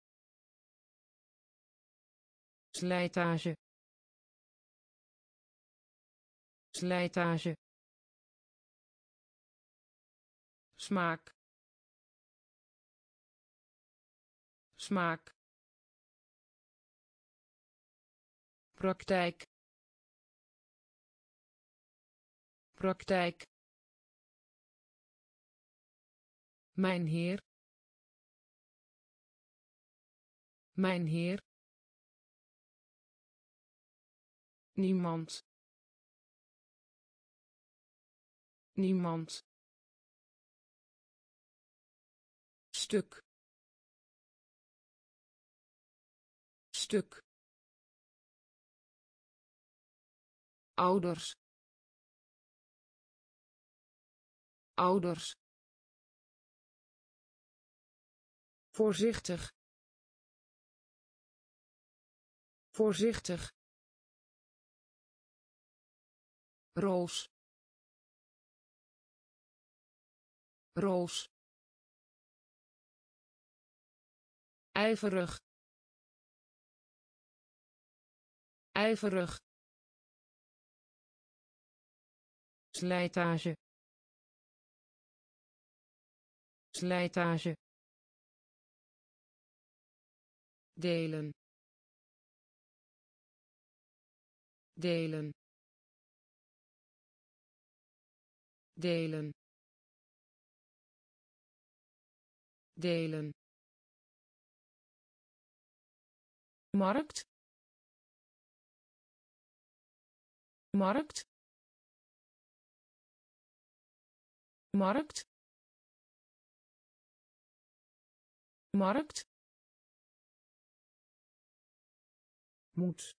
slijtage, slijtage, smaak, smaak, praktijk, praktijk, mijn heer, mijn heer, niemand, niemand, stuk, stuk, ouders, ouders, voorzichtig, voorzichtig, roos, roos, ijverig, ijverig, slijtage, slijtage, delen delen delen delen markt markt markt markt moet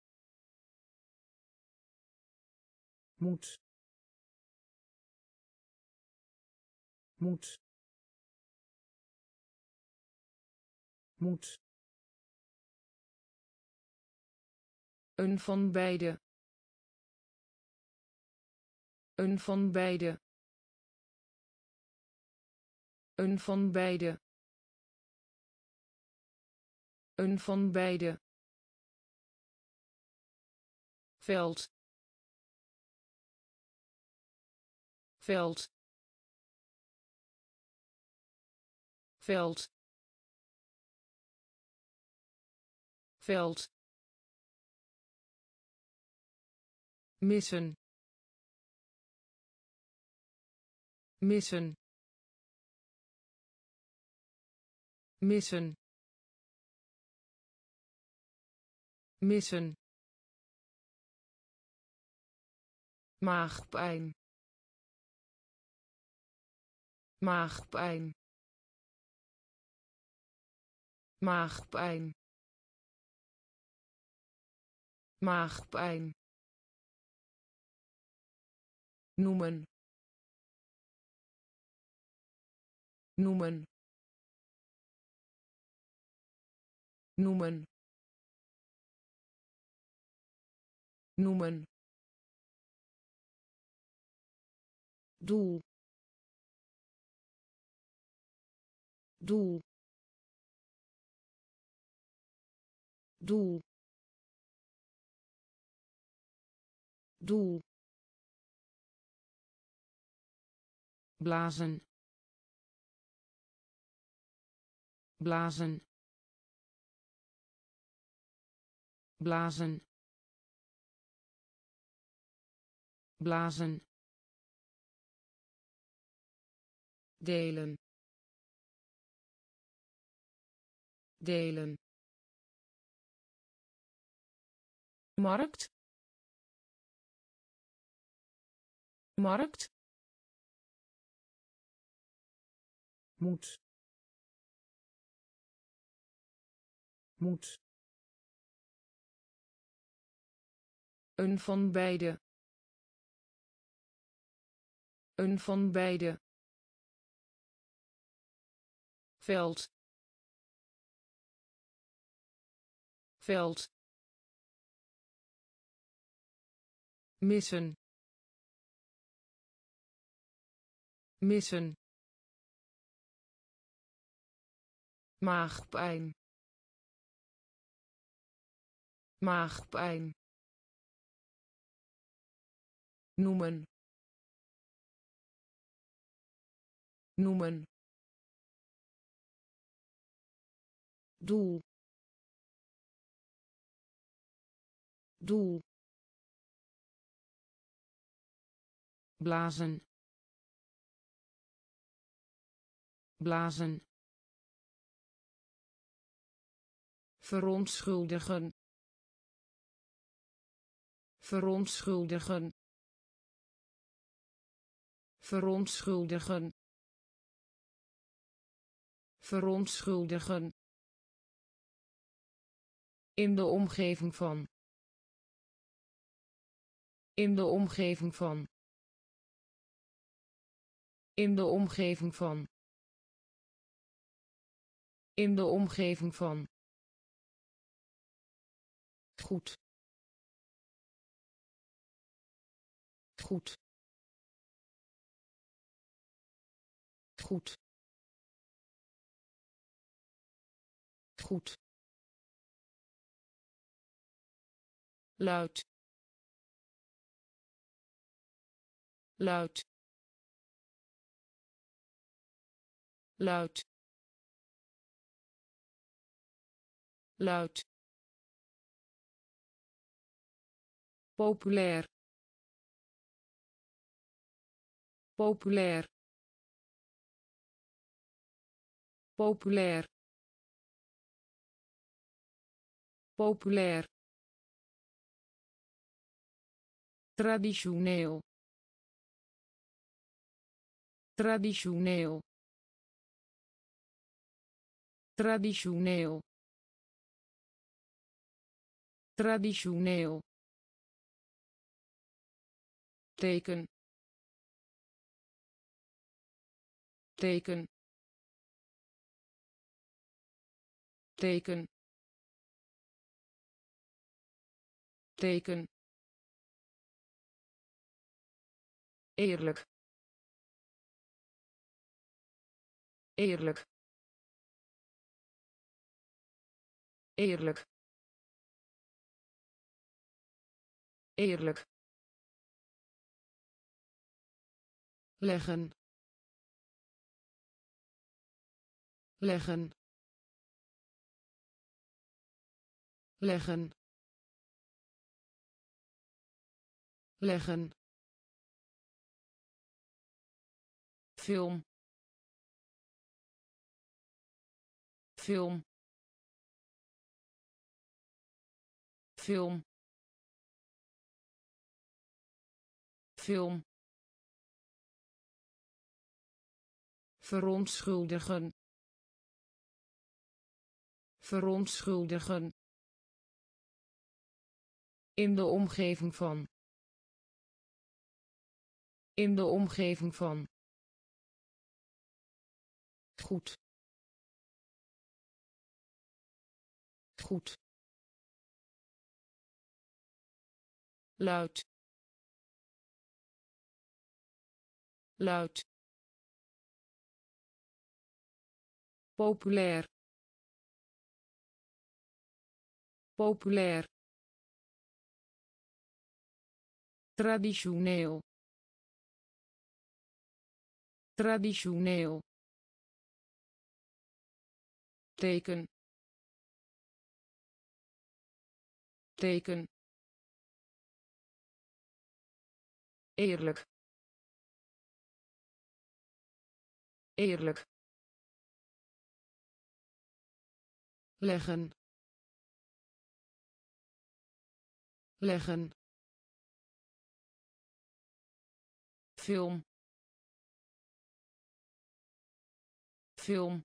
moet moet moet een van beide een van beide een van beide een van beide veld veld veld veld missen missen missen missen maagpijn maagpijn maagpijn maagpijn noemen noemen noemen noemen doel doel doel doel blazen blazen blazen blazen delen delen markt markt moet moet een van beide een van beide veld veld missen missen maagpijn maagpijn noemen noemen doel doel blazen blazen verontschuldigen verontschuldigen verontschuldigen verontschuldigen in de omgeving van in de omgeving van in de omgeving van in de omgeving van goed goed goed goed luid luid luid luid, populair, populair, populair, populair, traditioneel, traditioneel, traditioneel, traditioneel, teken, teken, teken, teken, eerlijk, eerlijk, eerlijk, eerlijk, leggen, leggen, leggen, leggen, film, film, film, film, verontschuldigen, verontschuldigen, in de omgeving van, in de omgeving van, goed, goed, luid, luid, populair, populair, traditioneel, traditioneel, teken, teken, eerlijk, eerlijk, leggen, leggen, film, film,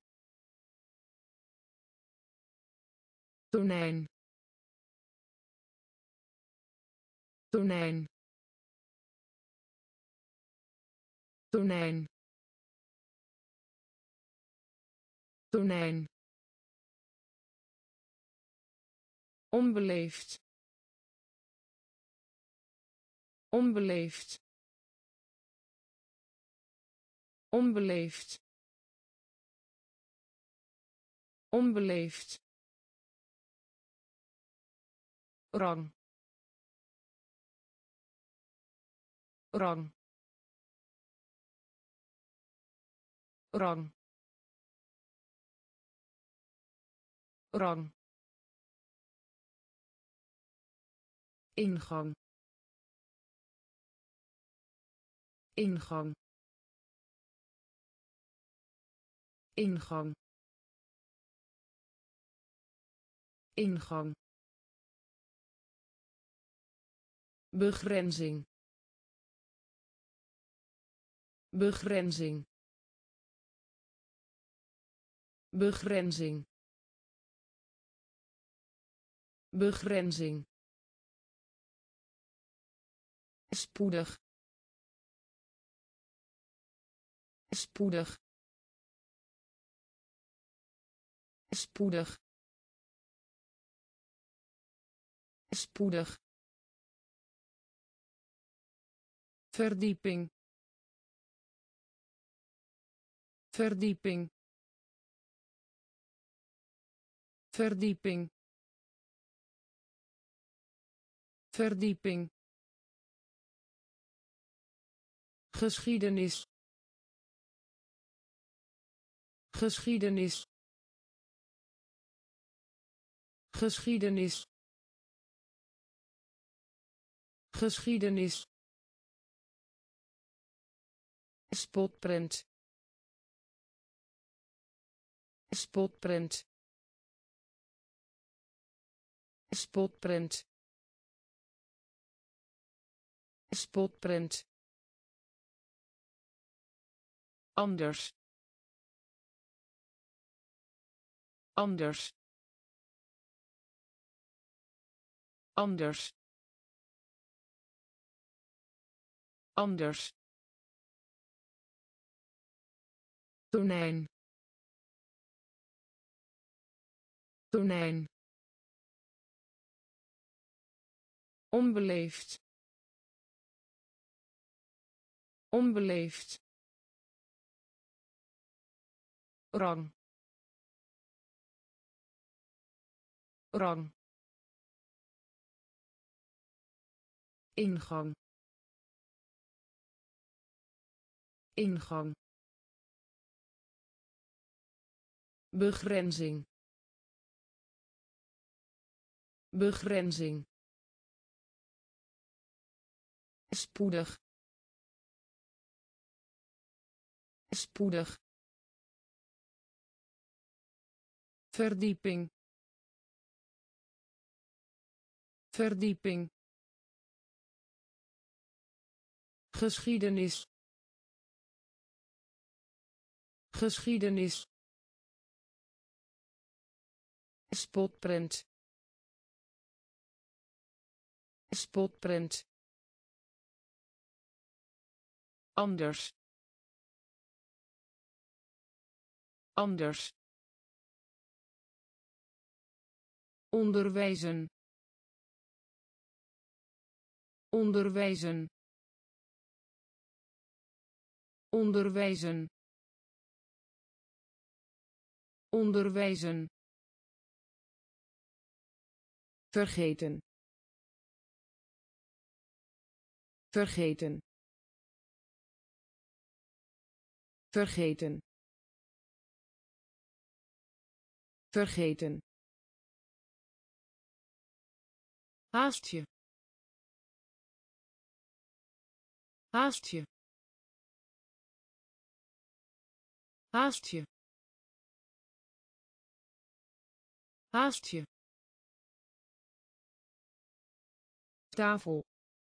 tonijn, tonijn, tonijn, tonijn, onbeleefd, onbeleefd, onbeleefd, onbeleefd, rang, rang, rang, rang, ingang, ingang, ingang, ingang, begrenzing, begrenzing, begrenzing, begrenzing, spoedig, spoedig, spoedig, spoedig, verdieping, verdieping, verdieping, verdieping, geschiedenis, geschiedenis, geschiedenis geschiedenis spotprint spotprint spotprint spotprint anders anders anders anders tonijn tonijn onbeleefd onbeleefd rang rang ingang ingang begrenzing begrenzing spoedig spoedig verdieping verdieping geschiedenis geschiedenis spotprint spotprint anders anders onderwijzen onderwijzen onderwijzen onderwijzen vergeten vergeten vergeten vergeten haast je haast je haast je haast je tafel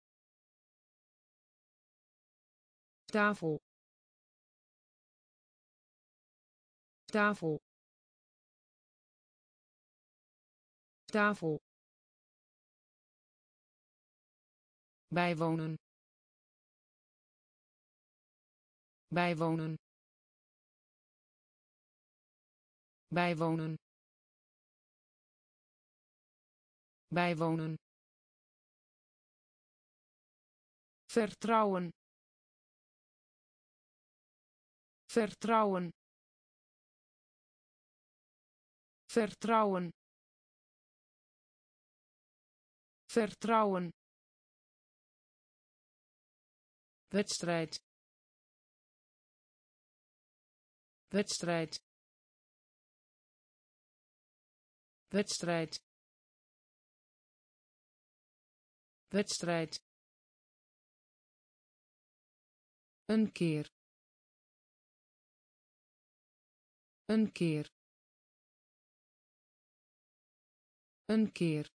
tafel tafel tafel bijwonen bijwonen bijwonen bijwonen vertrouwen vertrouwen vertrouwen vertrouwen wedstrijd wedstrijd wedstrijd wedstrijd een keer een keer een keer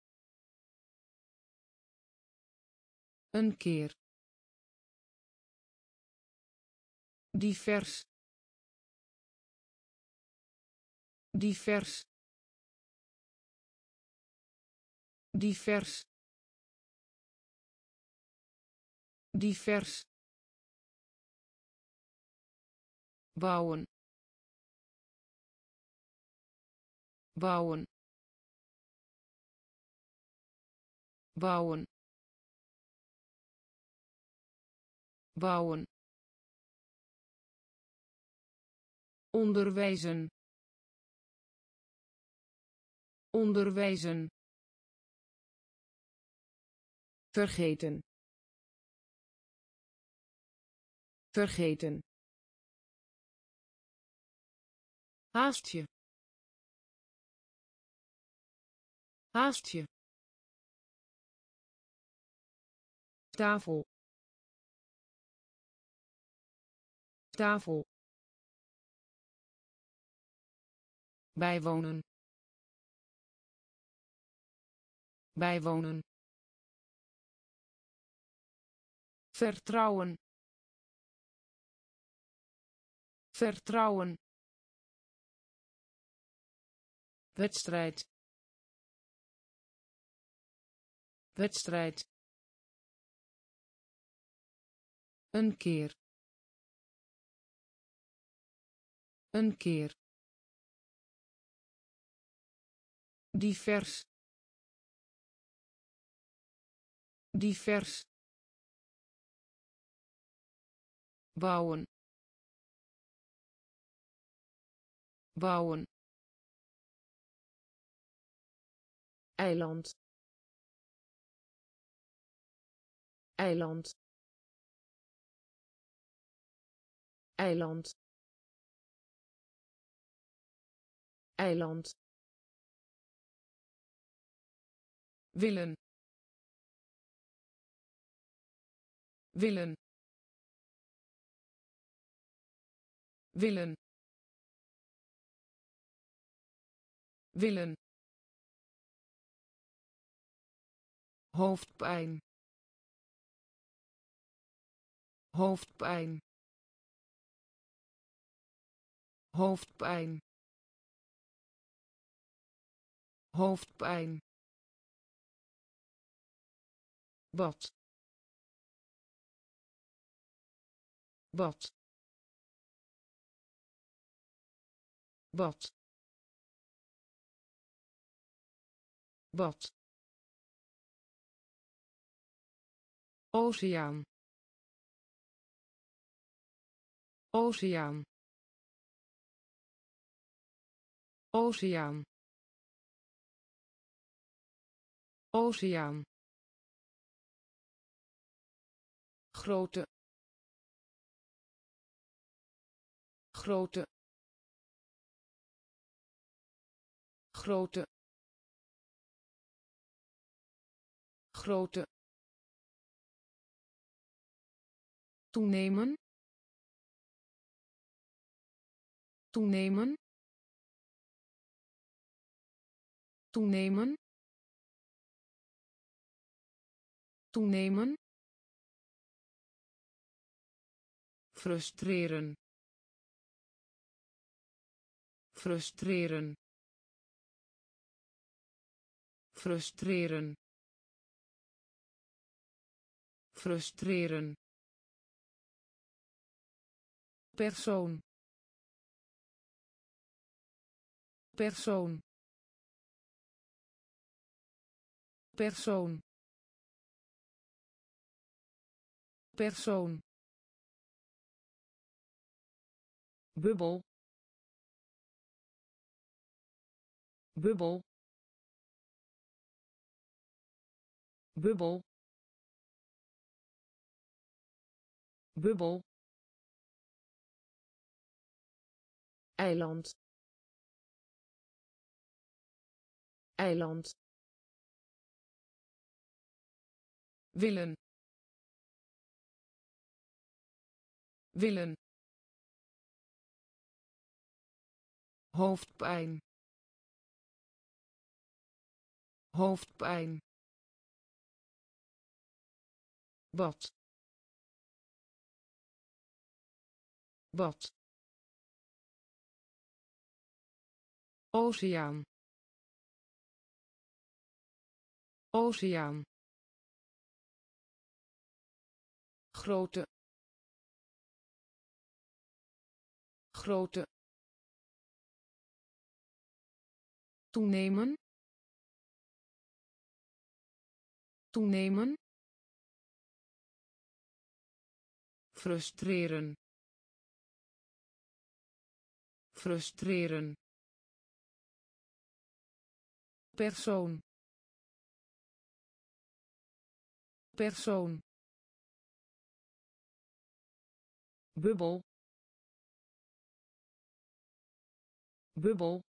een keer divers divers divers divers bouwen bouwen bouwen bouwen onderwijzen onderwijzen vergeten vergeten haast je haastje, tafel, tafel, bijwonen, bijwonen, vertrouwen, vertrouwen, wedstrijd, wedstrijd, een keer, een keer, divers, divers, bouwen, bouwen, eiland, eiland, eiland, eiland, willen, willen, willen, willen, hoofdpijn, hoofdpijn, hoofdpijn, hoofdpijn, bad, bad, bad, bad, oceaan, oceaan, oceaan, oceaan, grote, grote, grote, grote, toenemen, toenemen, toenemen, toenemen, frustreren, frustreren, frustreren, frustreren, persoon, persoon, persoon, persoon, bubbel, bubbel, bubbel, bubbel, eiland, eiland, willen, willen, hoofdpijn, hoofdpijn, bad, bad, oceaan, oceaan, grote, grote, toenemen, toenemen, frustreren, frustreren, persoon, persoon, bubbel, bubbel,